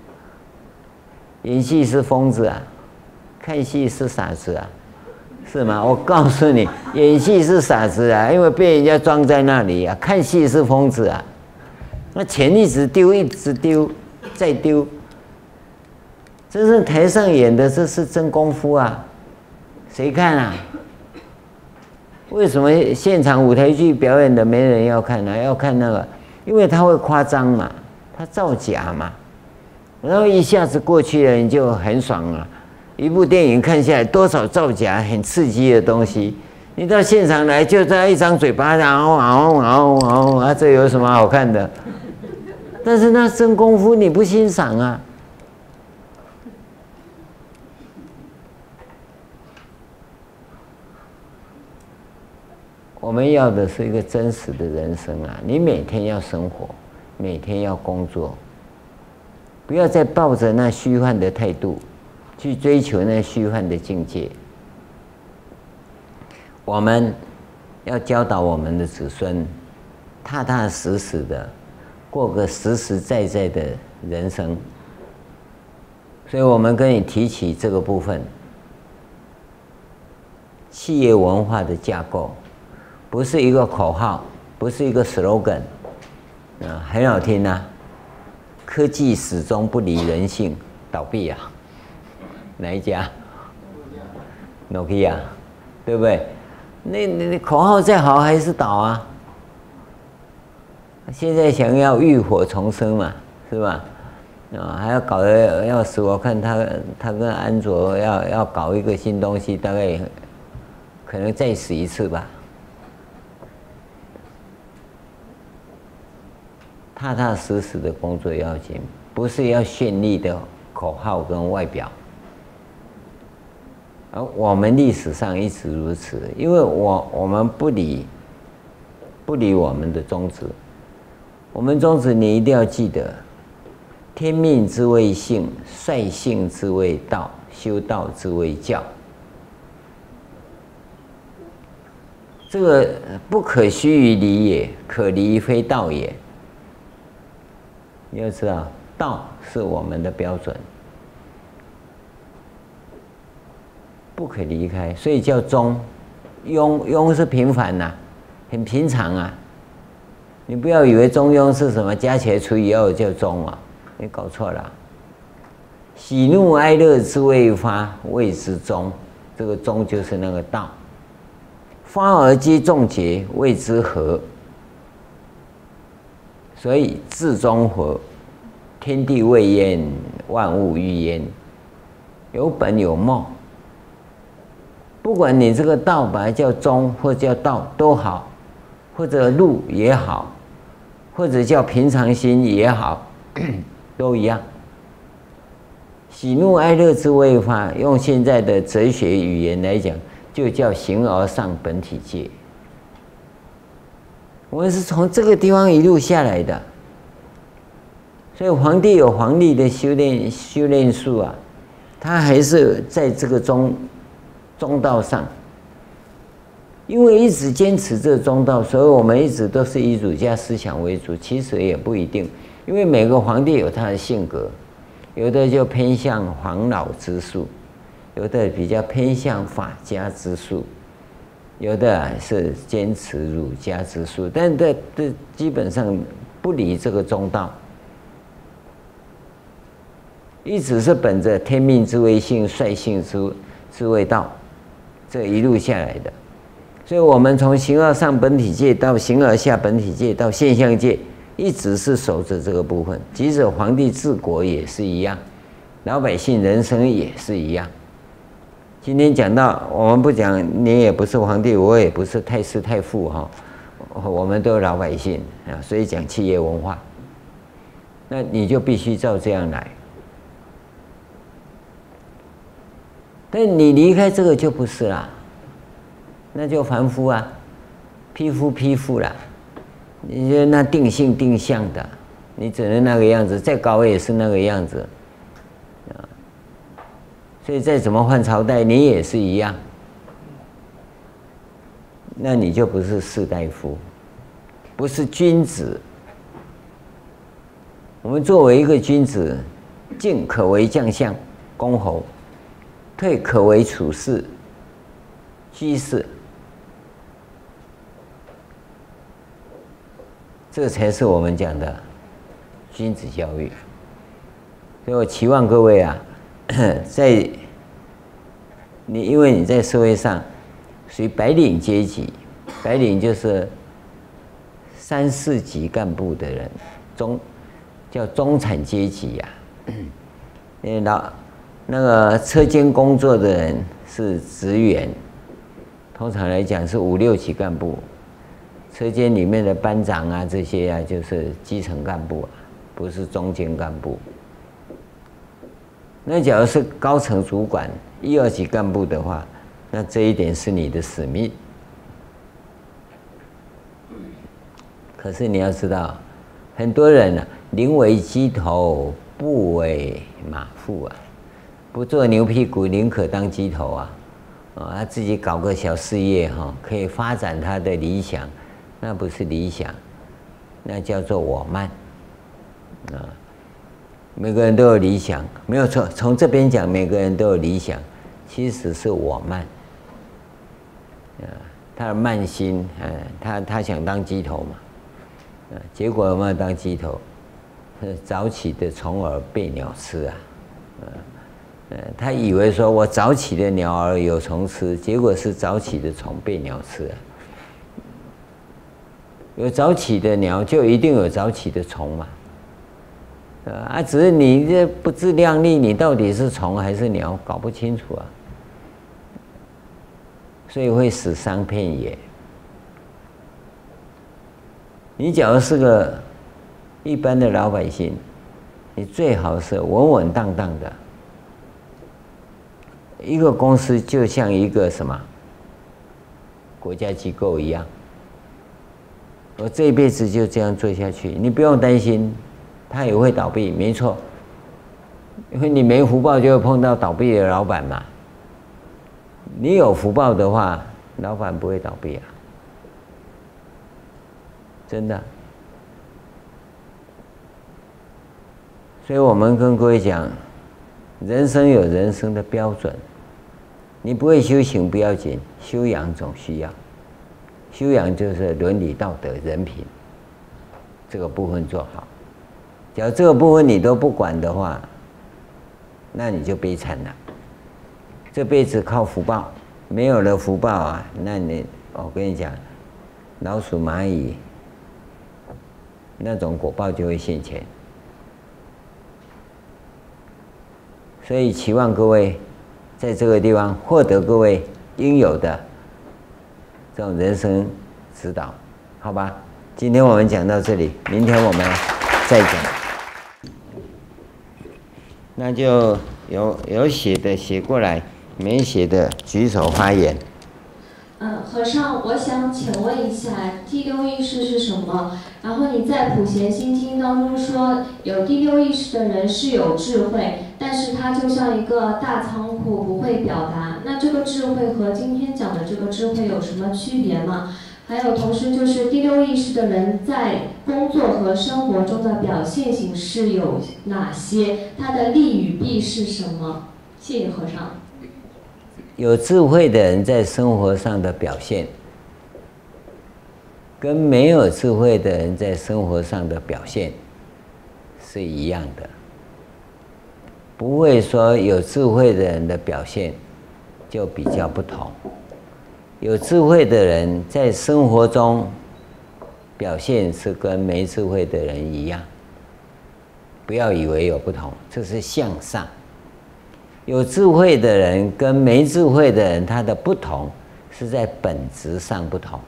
A: 演戏是疯子啊，看戏是傻子啊，是吗？我告诉你，演戏是傻子啊，因为被人家装在那里啊；看戏是疯子啊，那钱一直丢，一直丢，再丢。真正台上演的，这是真功夫啊，谁看啊？为什么现场舞台剧表演的没人要看呢、啊？要看那个，因为他会夸张嘛，他造假嘛，然后一下子过去了，你就很爽了。一部电影看下来，多少造假、很刺激的东西，你到现场来就这样一张嘴巴，然后嗷嗷嗷啊，这有什么好看的？但是那真功夫你不欣赏啊。 我们要的是一个真实的人生啊！你每天要生活，每天要工作，不要再抱着那虚幻的态度去追求那虚幻的境界。我们要教导我们的子孙，踏踏实实的过个实实在在的人生。所以我们跟你提起这个部分，企业文化的架构。不是一个口号，不是一个 slogan， 啊，很好听啊。科技始终不离人性，倒闭啊，哪一家 ？Nokia， 对不对？那那口号再好还是倒啊。现在想要浴火重生嘛，是吧？啊，还要搞得要死，我看他他跟安卓要要搞一个新东西，大概可能再死一次吧。踏踏实实的工作要紧，不是要绚丽的口号跟外表。而我们历史上一直如此，因为我我们不理不理我们的宗旨，我们宗旨你一定要记得：天命之谓性，率性之谓道，修道之谓教。这个不可虚于理也，可离非道也。你要知道，道是我们的标准，不可离开，所以叫中。庸庸是平凡呐、啊，很平常啊。你不要以为中庸是什么加起来除以二叫中啊，你搞错了。喜怒哀乐之未发，谓之中。这个中就是那个道。发而皆众结，谓之和。所以至中和，天地未焉，万物欲焉，有本有末。不管你这个道本来叫中，或叫道都好，或者路也好，或者叫平常心也好，都一样。喜怒哀乐之未发，用现在的哲学语言来讲，就叫形而上本体界。我们是从这个地方一路下来的，所以皇帝有皇帝的修炼修炼术啊，他还是在这个中中道上，因为一直坚持这个中道，所以我们一直都是以儒家思想为主。其实也不一定，因为每个皇帝有他的性格，有的就偏向黄老之术，有的比较偏向法家之术。有的是坚持儒家之术，但这这基本上不离这个中道，一直是本着天命之谓性，率性之之谓道，这一路下来的。所以，我们从形而上本体界到形而下本体界到现象界，一直是守着这个部分。即使皇帝治国也是一样，老百姓人生也是一样。今天讲到，我们不讲，你也不是皇帝，我也不是太师太傅哈，我们都是老百姓啊，所以讲企业文化，那你就必须照这样来。但你离开这个就不是啦，那就凡夫啊，匹夫匹妇啦，你就那定性定相的，你只能那个样子，再高也是那个样子。所以再怎么换朝代，你也是一样，那你就不是士大夫，不是君子。我们作为一个君子，进可为将相、公侯，退可为处士、居士，这才是我们讲的君子教育。所以我期望各位啊，在你因为你在社会上属于白领阶级，白领就是三四级干部的人，中叫中产阶级呀、啊。因为老那个车间工作的人是职员，通常来讲是五六级干部，车间里面的班长啊这些啊就是基层干部啊，不是中间干部。那假如是高层主管一二级干部的话，那这一点是你的使命。 可是你要知道，很多人啊，宁为鸡头，不为马腹啊，不做牛屁股，宁可当鸡头啊。啊，他自己搞个小事业哈，可以发展他的理想，那不是理想，那叫做我慢啊。每个人都有理想，没有错。从这边讲，每个人都有理想，其实是我慢啊。他的慢心，嗯，他他想当鸡头嘛，啊，结果有没有当鸡头？早起的虫儿被鸟吃啊，啊。呃，他以为说我早起的鸟儿有虫吃，结果是早起的虫被鸟吃啊。有早起的鸟，就一定有早起的虫嘛。啊，只是你这不自量力，你到底是虫还是鸟，搞不清楚啊。所以会死伤遍野。你假如是个一般的老百姓，你最好是稳稳当当的。一个公司就像一个什么国家机构一样，我这一辈子就这样做下去，你不用担心，它也会倒闭，没错，因为你没福报就会碰到倒闭的老板嘛。你有福报的话，老板不会倒闭啊，真的。所以我们跟各位讲，人生有人生的标准。你不会修行不要紧，修养总需要。修养就是伦理道德人品这个部分做好。只要这个部分你都不管的话，那你就悲惨了。这辈子靠福报，没有了福报啊，那你我跟你讲，老鼠蚂蚁那种果报就会现前。所以期望各位在这个地方获得各位应有的这种人生指导，好吧？今天我们讲到这里，明天我们再讲。那就有有写的写过来，没写的举手发言。
B: 嗯，和尚，我想请问一下，第六意识是什么？然后你在《普贤心经》当中说，有第六意识的人是有智慧，但是他就像一个大仓库，不会表达。那这个智慧和今天讲的这个智慧有什么区别吗？还有，同时就是第六意识的人在工作和生活中的表现形式有哪些？他的利与弊是什么？谢谢和尚。
A: 有智慧的人在生活上的表现，跟没有智慧的人在生活上的表现是一样的，不会说有智慧的人的表现就比较不同。有智慧的人在生活中表现是跟没智慧的人一样，不要以为有不同，这是向上。有智慧的人跟没智慧的人，他的不同是在本质上不同。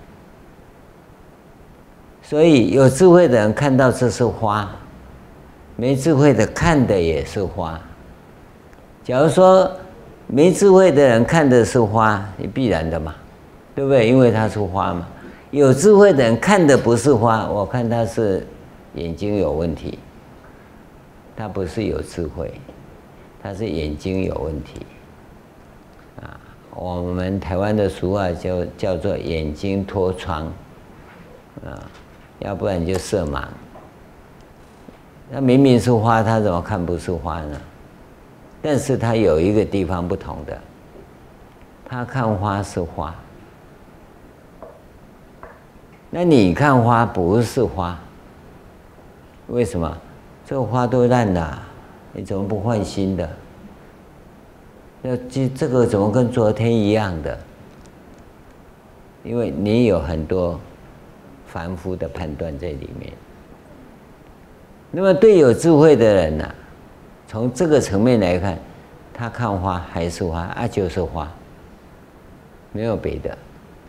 A: 所以有智慧的人看到这是花，没智慧的看的也是花。假如说没智慧的人看的是花，也必然的嘛，对不对？因为它是花嘛。有智慧的人看的不是花，我看他是眼睛有问题，他不是有智慧。他是眼睛有问题，啊，我们台湾的俗话就叫做眼睛脱窗，啊，要不然就色盲。那明明是花，他怎么看不是花呢？但是他有一个地方不同的，他看花是花，那你看花不是花，为什么？这个花都烂了，你怎么不换新的？要这这个怎么跟昨天一样的？因为你有很多凡夫的判断在里面。那么对有智慧的人呢、啊，从这个层面来看，他看花还是花啊，就是花，没有别的，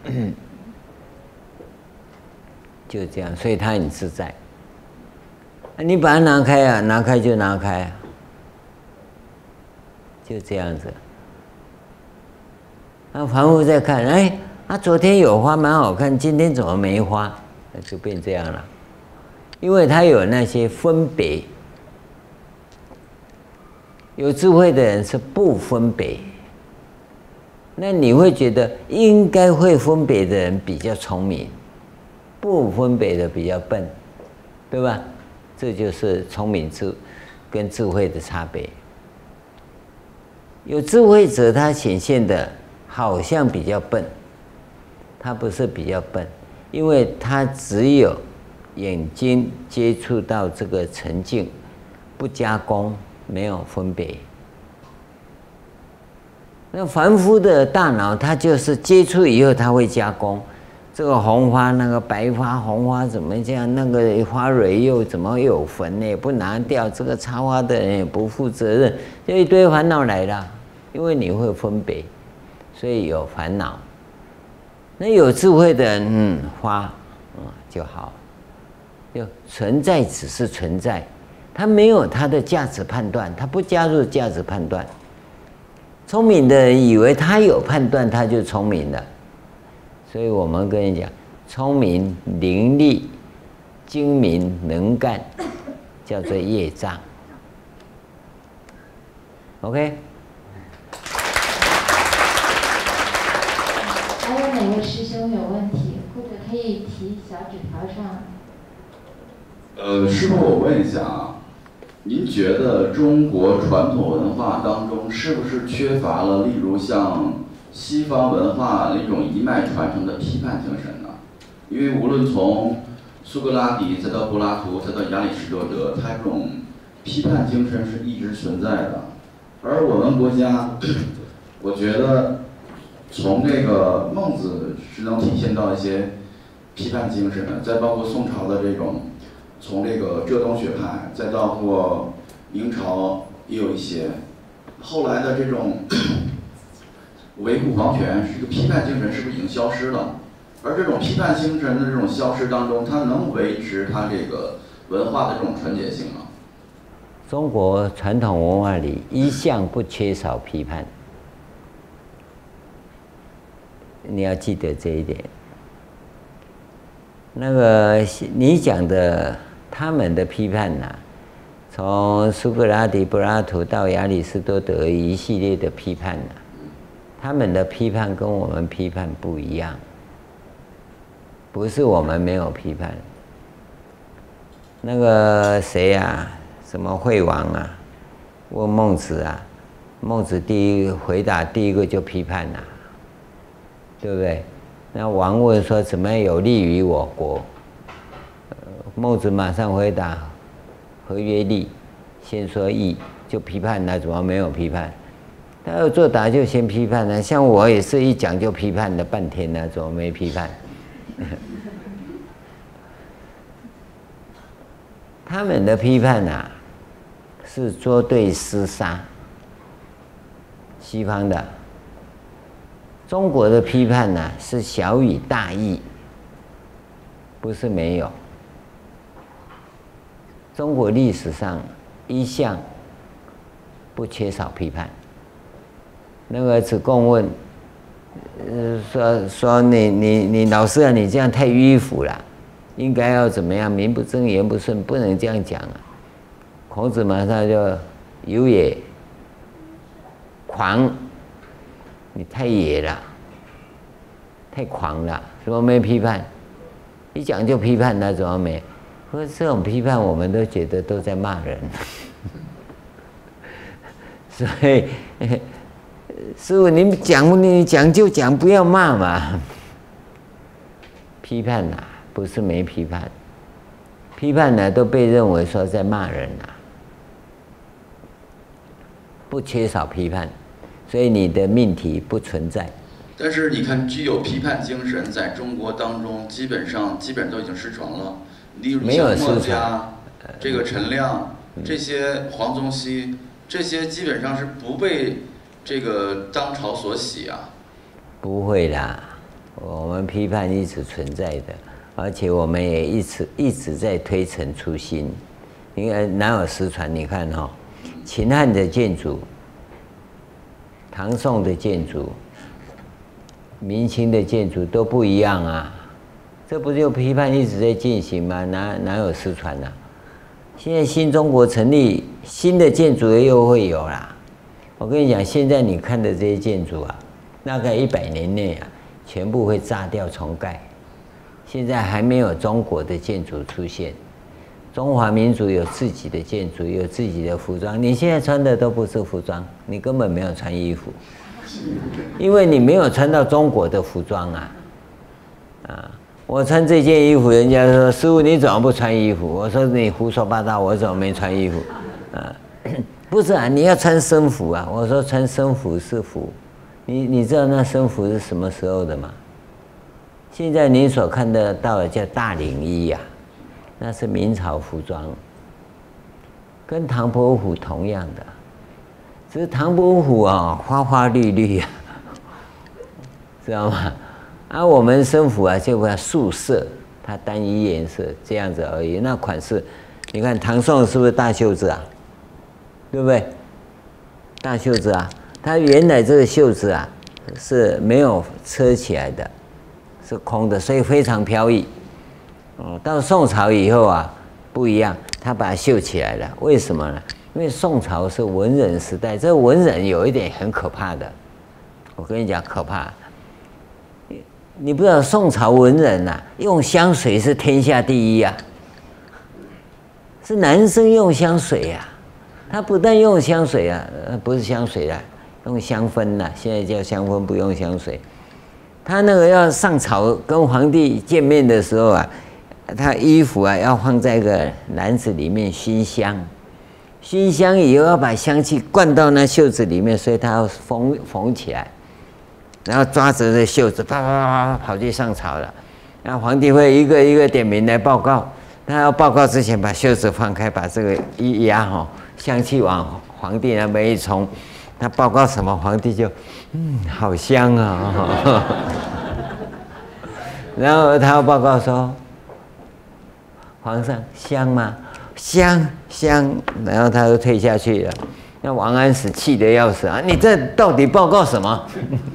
A: 就这样，所以他很自在。你把它拿开啊，拿开就拿开啊，就这样子。那凡夫在看，哎，啊，昨天有花蛮好看，今天怎么没花？那就变这样了。 因为他有那些分别。有智慧的人是不分别，那你会觉得应该会分别的人比较聪明，不分别的比较笨，对吧？这就是聪明智跟智慧的差别。有智慧者他显现的好像比较笨，他不是比较笨，因为他只有眼睛接触到这个沉静，不加工，没有分别。那凡夫的大脑，他就是接触以后，他会加工。这个红花，那个白花，红花怎么这样？那个花蕊又怎么有粉呢？也不拿掉。这个插花的人也不负责任，就一堆烦恼来了。因为你会分别，所以有烦恼。那有智慧的人，嗯，花，嗯就好。就存在只是存在，他没有他的价值判断，他不加入价值判断。聪明的人以为他有判断，他就聪明了。所以我们跟你讲，聪明伶俐、精明能干，叫做业障。OK。
C: 还有哪位师兄有问题，或者可以提小纸条上？
D: 呃，师父，我问一下啊，您觉得中国传统文化当中是不是缺乏了，例如像西方文化那种一脉传承的批判精神呢？因为无论从苏格拉底再到柏拉图再到亚里士多德，他这种批判精神是一直存在的。而我们国家，我觉得从这个孟子是能体现到一些批判精神的，再包括宋朝的这种，从这个浙东学派，再到过明朝也有一些，后来的这种维护皇权是一个批判精神，是不是已经消失了？而这种批判精神的这种消失当中，它能维持它这个文化的这种纯洁性吗？
A: 中国传统文化里一向不缺少批判，你要记得这一点。那个你讲的他们的批判呐、啊，从苏格拉底、柏拉图到亚里士多德一系列的批判呐、啊，他们的批判跟我们批判不一样，不是我们没有批判。那个谁呀、啊？什么惠王啊？问孟子啊，孟子第一回答第一个就批判呐、啊，对不对？那王问说怎么样有利于我国？呃、孟子马上回答：合曰利。先说义，就批判他，怎么没有批判？他要作答就先批判了。像我也是一讲就批判了半天了，怎么没批判？他们的批判啊，是捉对厮杀。西方的。中国的批判呢、啊，是小以大义，不是没有。中国历史上一向不缺少批判。那个子贡问，呃，说说你你你老师啊，你这样太迂腐了，应该要怎么样？名不正言不顺，不能这样讲啊。孔子马上就有也狂。你太野了，太狂了，怎么没批判？一讲就批判，那怎么没？可是这种批判，我们都觉得都在骂人。所以，师父，你讲你讲就讲，不要骂嘛。批判呐、啊，不是没批判，批判呢都被认为说在骂人啊，不缺少批判。所以你的命题不存在。
D: 但是你看，具有批判精神在中国当中，基本上基本都已经失传了。例如像墨家、这个陈亮、这些黄宗羲，这些基本上是不被这个当朝所喜啊。
A: 不会啦，我们批判一直存在的，而且我们也一直一直在推陈出新。你看哪有失传？你看哈、哦，秦汉的建筑。唐宋的建筑、明清的建筑都不一样啊， 这不就批判一直在进行吗？哪哪有失传啊？现在新中国成立，新的建筑又会有啦。我跟你讲，现在你看的这些建筑啊，大概一百年内啊，全部会炸掉重盖。现在还没有中国的建筑出现，中华民族有自己的建筑，有自己的服装。你现在穿的都不是服装，你根本没有穿衣服，因为你没有穿到中国的服装啊！啊，我穿这件衣服，人家说师父你怎么不穿衣服？我说你胡说八道，我怎么没穿衣服？啊，不是啊，你要穿僧服啊！我说穿僧服是服，你你知道那僧服是什么时候的吗？现在您所看得到的叫大领衣呀、啊，那是明朝服装，跟唐伯虎同样的，只是唐伯虎啊花花绿绿啊，知道吗？而、啊、我们僧服啊就要素色，它单一颜色这样子而已。那款式，你看唐宋是不是大袖子啊？对不对？大袖子啊，它原来这个袖子啊是没有车起来的。是空的，所以非常飘逸。哦，到宋朝以后啊，不一样，他把它绣起来了。为什么呢？因为宋朝是文人时代，这文人有一点很可怕的。我跟你讲，可怕。你不知道宋朝文人啊，用香水是天下第一啊，是男生用香水啊。他不但用香水啊，不是香水啊，用香氛啊，现在叫香氛，不用香水。他那个要上朝跟皇帝见面的时候啊，他衣服啊要放在一个篮子里面熏香，熏香以后要把香气灌到那袖子里面，所以他要缝缝起来，然后抓着这袖子，啪啪啪啪跑去上朝了。然后皇帝会一个一个点名来报告，他要报告之前把袖子放开，把这个一压哈，香气往皇帝那边一冲。他报告什么，皇帝就嗯，好香啊！然后他要报告说，皇上香吗？香香。然后他就退下去了。那王安石气得要死啊！你这到底报告什么？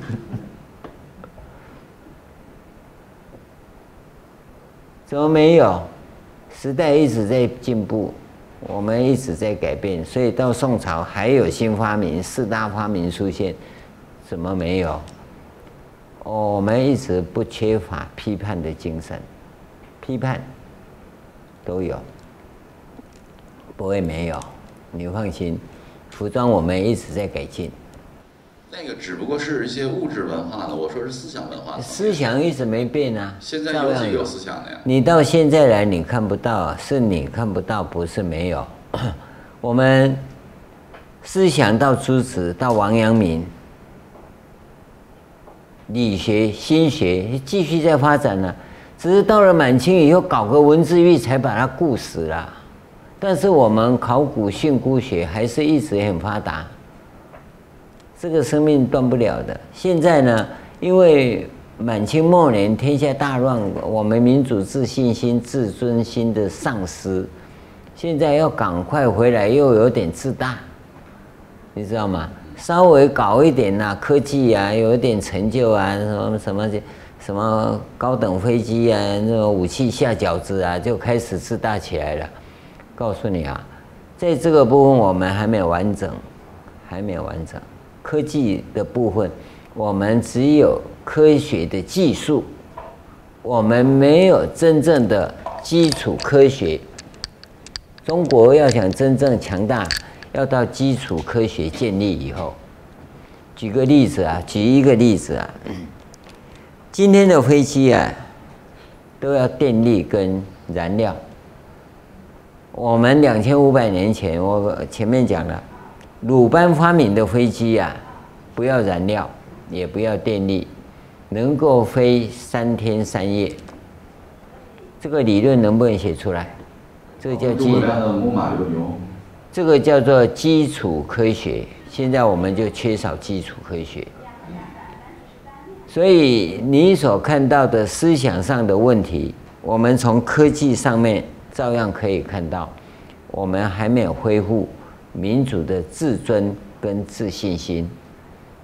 A: 怎么没有？时代一直在进步。我们一直在改变，所以到宋朝还有新发明，四大发明出现，怎么没有？哦，我们一直不缺乏批判的精神，批判都有，不会没有，你放心。服装我们一直在改进。
D: 那个只不过是一些物质文化的，我说是思想文化。
A: 思想一直没变啊，
D: 现在有几个思想的呀？
A: 你到现在来，你看不到，是你看不到，不是没有。我们思想到朱子，到王阳明，理学、心学继续在发展呢、啊。只是到了满清以后，搞个文字狱才把它固死了。但是我们考古训诂学还是一直很发达。这个生命断不了的。现在呢，因为满清末年天下大乱，我们民主自信心、自尊心的丧失，现在要赶快回来，又有点自大，你知道吗？稍微搞一点啊，科技啊，有一点成就啊，什么什么什么高等飞机啊，那种武器下饺子啊，就开始自大起来了。告诉你啊，在这个部分我们还没有完整，还没有完整。科技的部分，我们只有科学的技术，我们没有真正的基础科学。中国要想真正强大，要到基础科学建立以后。举个例子啊，举一个例子啊，今天的飞机啊，都要电力跟燃料。我们两千五百年前，我前面讲了。鲁班发明的飞机啊，不要燃料，也不要电力，能够飞三天三夜。这个理论能不能写出来？这个叫基，这个叫做基础科学。现在我们就缺少基础科学，所以你所看到的思想上的问题，我们从科技上面照样可以看到，我们还没有恢复民主的自尊跟自信心，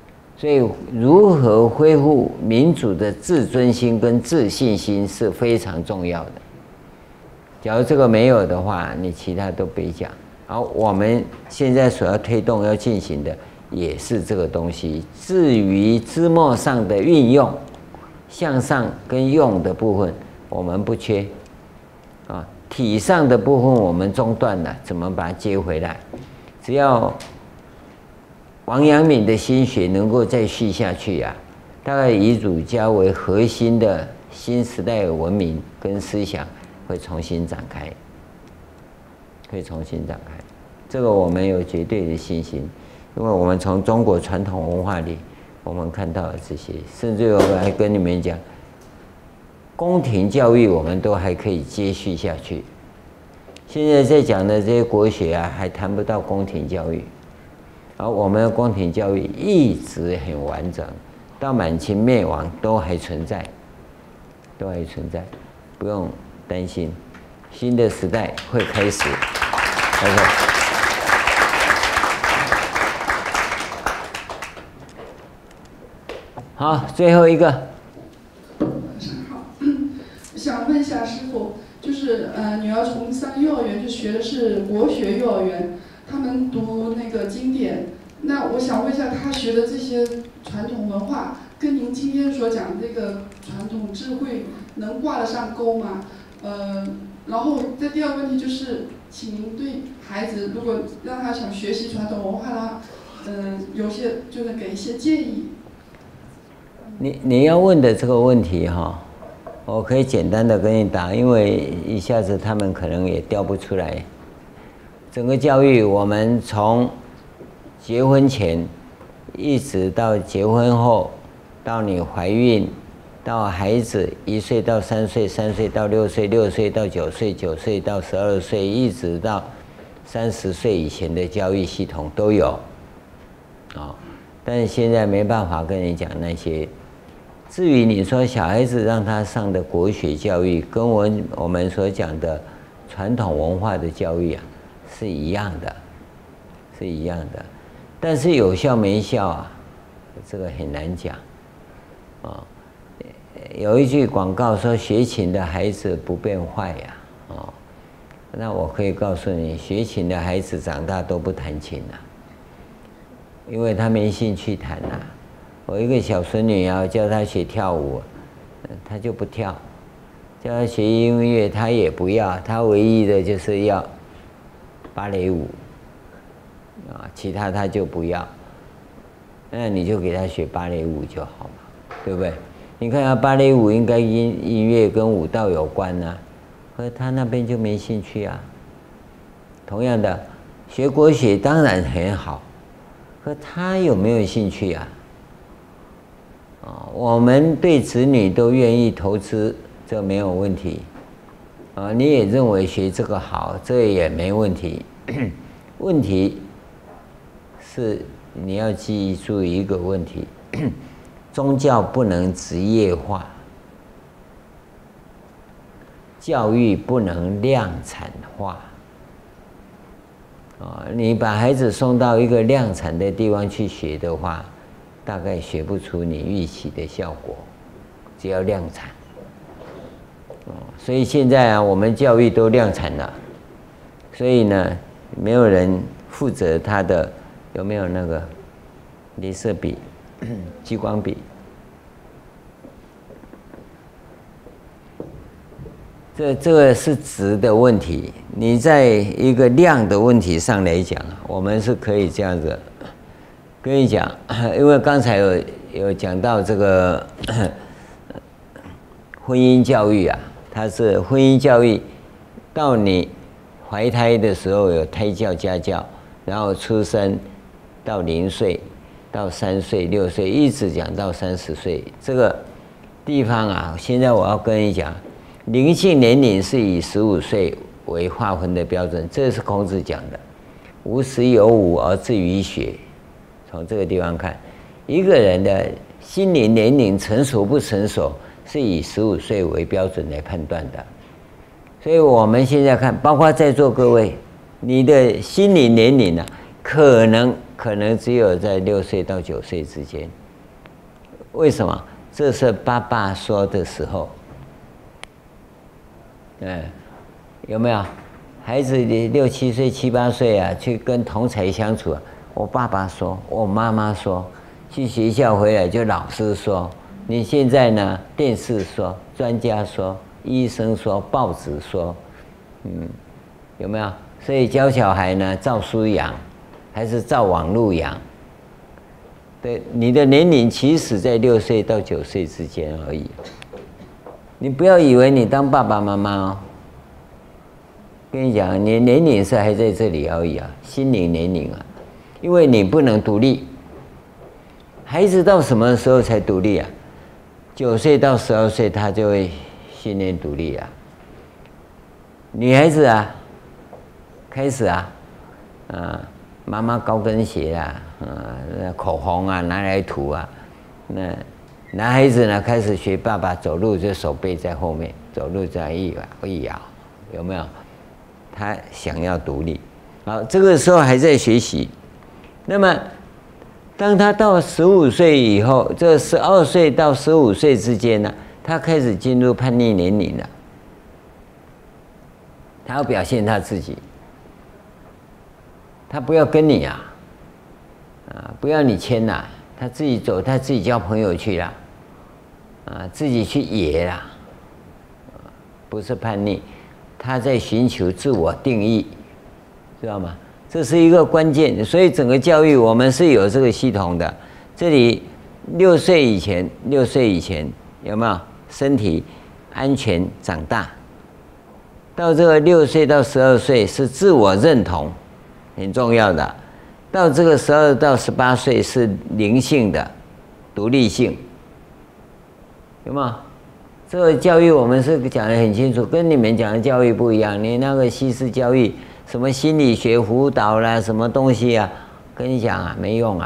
A: 所以如何恢复民主的自尊心跟自信心是非常重要的。假如这个没有的话，你其他都别讲。好，我们现在所要推动要进行的也是这个东西。至于枝末上的运用，向上跟用的部分，我们不缺啊。体上的部分我们中断了，怎么把它接回来？只要王阳明的心学能够再续下去啊，大概以儒家为核心的新时代的文明跟思想会重新展开，会重新展开。这个我们有绝对的信心，因为我们从中国传统文化里，我们看到了这些，甚至我还跟你们讲，宫廷教育我们都还可以接续下去。现在在讲的这些国学啊，还谈不到宫廷教育。而我们的宫廷教育一直很完整，到满清灭亡都还存在，都还存在，不用担心，新的时代会开始。OK， 好，最后一个。
E: 晚上好，想问一下师父，就是呃，女儿从上幼儿园就学的是国学幼儿园。他们读那个经典，那我想问一下，他学的这些传统文化，跟您今天所讲这个传统智慧能挂得上钩吗？呃，然后这第二个问题就是，请您对孩子，如果让他想学习传统文化的话，嗯、呃，有些就是给一些建议。
A: 你你要问的这个问题哈，我可以简单的跟你答，因为一下子他们可能也调不出来。整个教育，我们从结婚前一直到结婚后，到你怀孕，到孩子一岁到三岁，三岁到六岁，六岁到九岁，九岁到十二岁，一直到三十岁以前的教育系统都有，啊，但是现在没办法跟你讲那些。至于你说小孩子让他上的国学教育，跟我我们所讲的传统文化的教育啊，是一样的，是一样的，但是有效没效啊，这个很难讲啊。有一句广告说学琴的孩子不变坏呀，哦，那我可以告诉你，学琴的孩子长大都不弹琴了，因为他没兴趣弹了。我一个小孙女啊，叫她学跳舞，她就不跳；叫她学音乐，她也不要。她唯一的就是要芭蕾舞啊，其他她就不要。那你就给她学芭蕾舞就好嘛，对不对？你看啊，芭蕾舞应该音音乐跟舞蹈有关啊，可是她那边就没兴趣啊。同样的，学国学当然很好，可她有没有兴趣啊？啊，我们对子女都愿意投资，这没有问题。啊，你也认为学这个好，这也没问题。问题是你要记住一个问题：宗教不能职业化，教育不能量产化。啊，你把孩子送到一个量产的地方去学的话，大概学不出你预期的效果，只要量产。所以现在啊，我们教育都量产了，所以呢，没有人负责他的有没有那个镊射笔、激光笔。这这个是质的问题，你在一个量的问题上来讲，我们是可以这样子。跟你讲，因为刚才有有讲到这个婚姻教育啊，它是婚姻教育，到你怀胎的时候有胎教家教，然后出生到零岁，到三岁、六岁，一直讲到三十岁，这个地方啊，现在我要跟你讲，灵性年龄是以十五岁为划分的标准，这是孔子讲的，无十有五而志于学。从这个地方看，一个人的心灵年龄成熟不成熟，是以十五岁为标准来判断的。所以我们现在看，包括在座各位，你的心灵年龄啊，可能可能只有在六岁到九岁之间， 为什么？这是爸爸说的时候。嗯，有没有？孩子六七岁、七八岁啊，去跟同侪相处，我爸爸说，我妈妈说，去学校回来就老师说，你现在呢，电视说，专家说，医生说，报纸说，嗯，有没有？所以教小孩呢，照书养，还是照网路养？对，你的年龄其实在六岁到九岁之间而已。你不要以为你当爸爸妈妈哦，跟你讲，你年龄是还在这里而已啊，心灵年龄啊，因为你不能独立。孩子到什么时候才独立啊？九岁到十二岁，他就会训练独立啊。女孩子啊，开始啊，啊，妈妈高跟鞋啊，啊，口红啊，拿来涂啊。那男孩子呢，开始学爸爸走路，就手背在后面，走路这样一摇一摇，有没有？他想要独立，好，这个时候还在学习。那么，当他到十五岁以后，这十二岁到十五岁之间呢，他开始进入叛逆年龄了。他要表现他自己，他不要跟你啊，啊，不要你牵呐，他自己走，他自己交朋友去啦，啊，自己去野啦，不是叛逆。他在寻求自我定义，知道吗？这是一个关键，所以整个教育我们是有这个系统的。这里六岁以前，六岁以前有没有身体安全长大？到这个六岁到十二岁是自我认同，很重要的。到这个十二到十八岁是灵性的独立性，有没有？这个教育我们是讲得很清楚，跟你们讲的教育不一样。你那个西式教育，什么心理学辅导啦，什么东西啊，跟你讲啊，没用啊。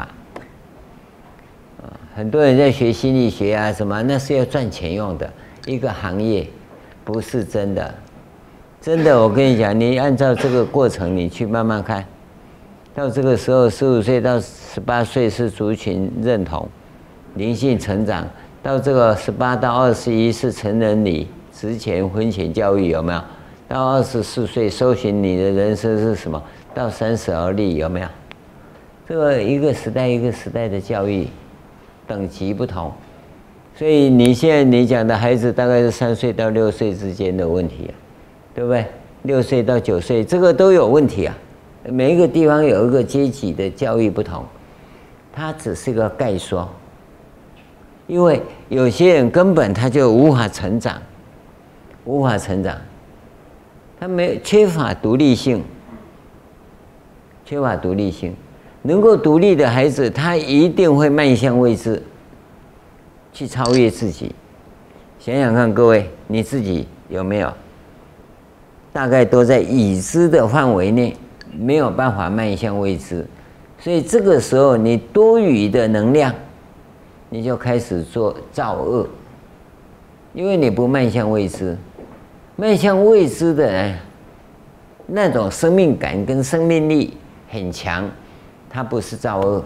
A: 很多人在学心理学啊，什么那是要赚钱用的一个行业，不是真的。真的，我跟你讲，你按照这个过程，你去慢慢看。到这个时候，十五岁到十八岁是族群认同、灵性成长。到这个十八到二十一是成人礼、职前、婚前教育，有没有？到二十四岁搜寻你的人生是什么？到三十而立，有没有？这个一个时代一个时代的教育等级不同，所以你现在你讲的孩子大概是三岁到六岁之间的问题啊，对不对？六岁到九岁这个都有问题啊。每一个地方有一个阶级的教育不同，它只是个概说。因为有些人根本他就无法成长，无法成长，他没缺乏独立性，缺乏独立性。能够独立的孩子，他一定会迈向未知，去超越自己。想想看，各位，你自己有没有？大概都在已知的范围内，没有办法迈向未知，所以这个时候你多余的能量。你就开始做造恶，因为你不迈向未知，迈向未知的人，那种生命感跟生命力很强，他不是造恶，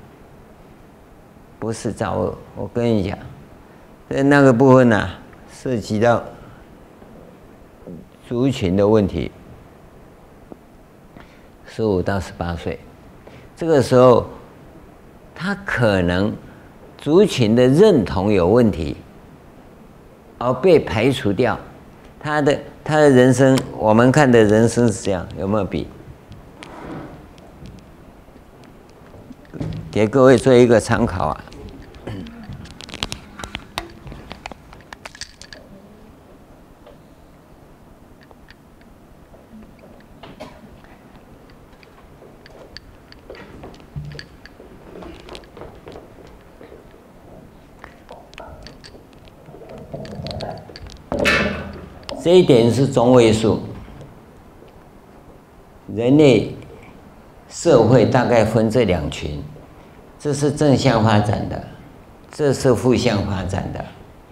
A: 不是造恶。我跟你讲，在那个部分呢、啊，涉及到族群的问题。十五到十八岁，这个时候，他可能。族群的认同有问题，而被排除掉，他的他的人生，我们看的人生是这样，有没有比？给各位做一个参考啊。这一点是中位数，人类社会大概分这两群，这是正向发展的，这是负向发展的。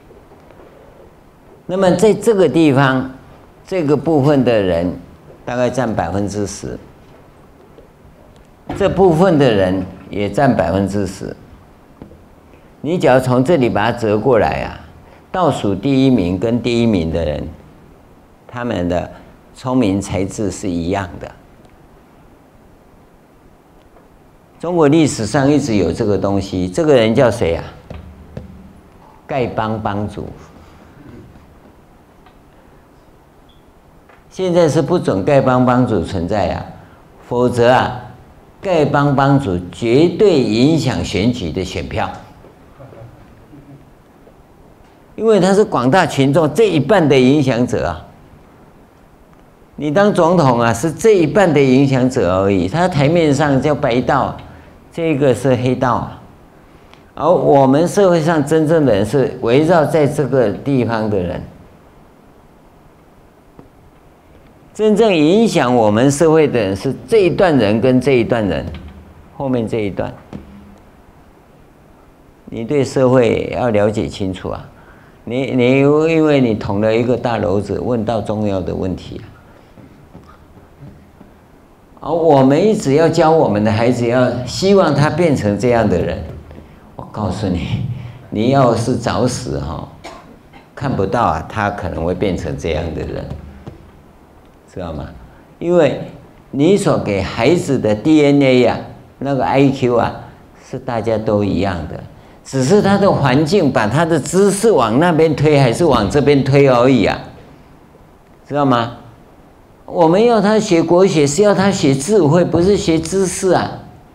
A: 那么在这个地方，这个部分的人大概占百分之十，这部分的人也占百分之十。 你只要从这里把它折过来啊，倒数第一名跟第一名的人，他们的聪明才智是一样的。中国历史上一直有这个东西，这个人叫谁啊？丐帮帮主。现在是不准丐帮帮主存在啊，否则啊，丐帮帮主绝对影响选举的选票，因为他是广大群众这一半的影响者啊。你当总统啊，是这一半的影响者而已，他台面上叫白道，这个是黑道啊。而我们社会上真正的人是围绕在这个地方的人。真正影响我们社会的人是这一段人跟这一段人，后面这一段，你对社会要了解清楚啊！你你因为你捅了一个大篓子，问到重要的问题啊！而我们一直要教我们的孩子，要希望他变成这样的人。我告诉你，你要是早死哈，看不到啊，他可能会变成这样的人。知道吗？因为你所给孩子的 D N A 呀、啊，那个 I Q 啊，是大家都一样的，只是他的环境把他的知识往那边推，还是往这边推而已啊，知道吗？我们要他学国学，是要他学智慧，不是学知识啊。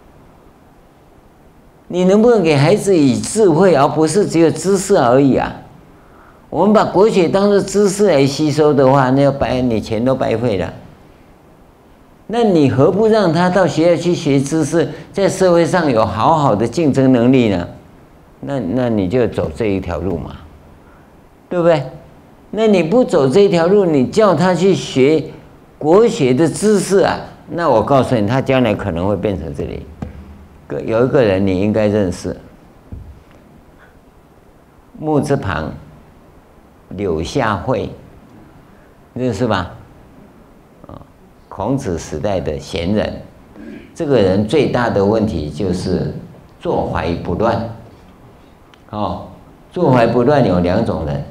A: 你能不能给孩子以智慧，而不是只有知识而已啊？我们把国学当作知识来吸收的话，那要白你钱都白费了。那你何不让他到学校去学知识，在社会上有好好的竞争能力呢？那那你就走这一条路嘛，对不对？那你不走这条路，你叫他去学国学的知识啊，那我告诉你，他将来可能会变成这里。有一个人你应该认识，木字旁。柳下惠，认识吧？啊，孔子时代的贤人，这个人最大的问题就是坐怀不乱。哦，坐怀不乱有两种人，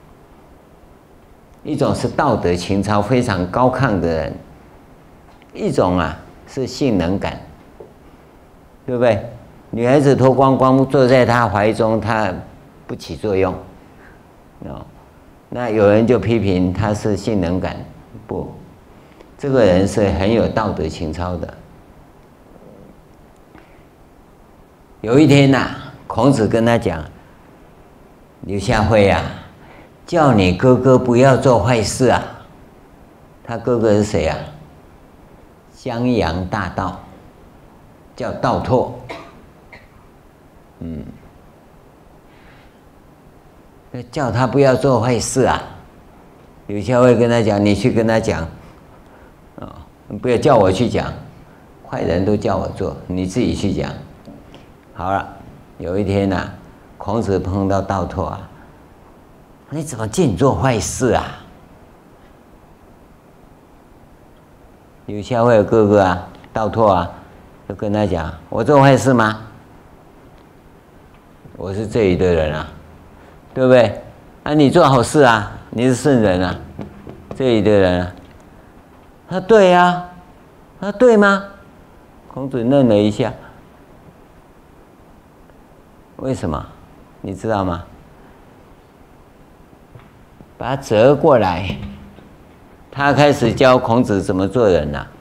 A: 一种是道德情操非常高亢的人，一种啊是性能感，对不对？女孩子脱光光坐在他怀中，他不起作用，哦。那有人就批评他是性能感，不，这个人是很有道德情操的。有一天呐、啊，孔子跟他讲：“柳下惠啊，叫你哥哥不要做坏事啊。”他哥哥是谁啊？江洋大盗，叫盗拓。嗯。叫他不要做坏事啊！柳下惠跟他讲：“你去跟他讲，啊、哦，你不要叫我去讲，坏人都叫我做，你自己去讲。”好了，有一天呐、啊，孔子碰到盗拓啊，你怎么见你做坏事啊？柳下惠的哥哥啊，盗拓啊，就跟他讲：“我做坏事吗？我是这里的人啊。”对不对？啊，你做好事啊，你是圣人啊，这里的人啊。他对呀、啊，他对吗？孔子愣了一下，为什么？你知道吗？把它折过来，他开始教孔子怎么做人了、啊。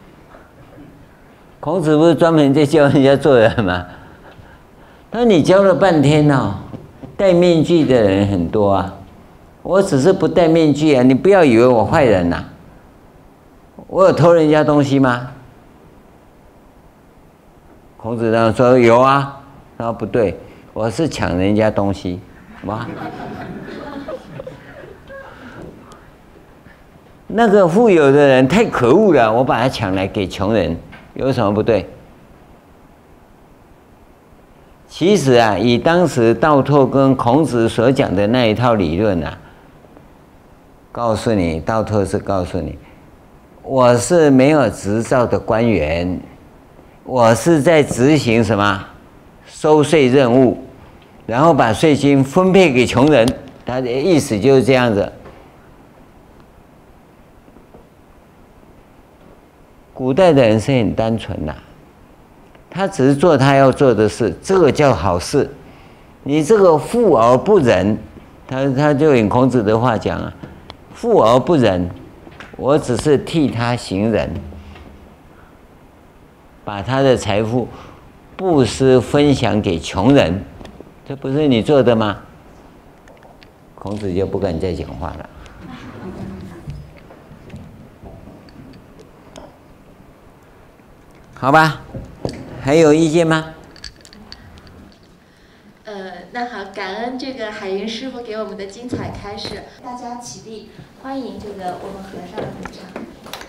A: 孔子不是专门在教人家做人吗？那你教了半天哦。戴面具的人很多啊，我只是不戴面具啊！你不要以为我坏人呐、啊，我有偷人家东西吗？孔子当时说有啊，他说不对，我是抢人家东西，哇！那个富有的人太可恶了，我把他抢来给穷人，有什么不对？其实啊，以当时道拓跟孔子所讲的那一套理论啊，告诉你，道拓是告诉你，我是没有执照的官员，我是在执行什么收税任务， 然后把税金分配给穷人，他的意思就是这样子。古代的人是很单纯呐，他只是做他要做的事，这个叫好事。你这个富而不仁，他他就用孔子的话讲啊，富而不仁，我只是替他行仁，把他的财富布施分享给穷人，这不是你做的吗？孔子就不敢再讲话了。好吧，还有意见吗？
F: 呃，那好，感恩这个海云师傅给我们的精彩开示，大家起立，欢迎这个我们和尚入场。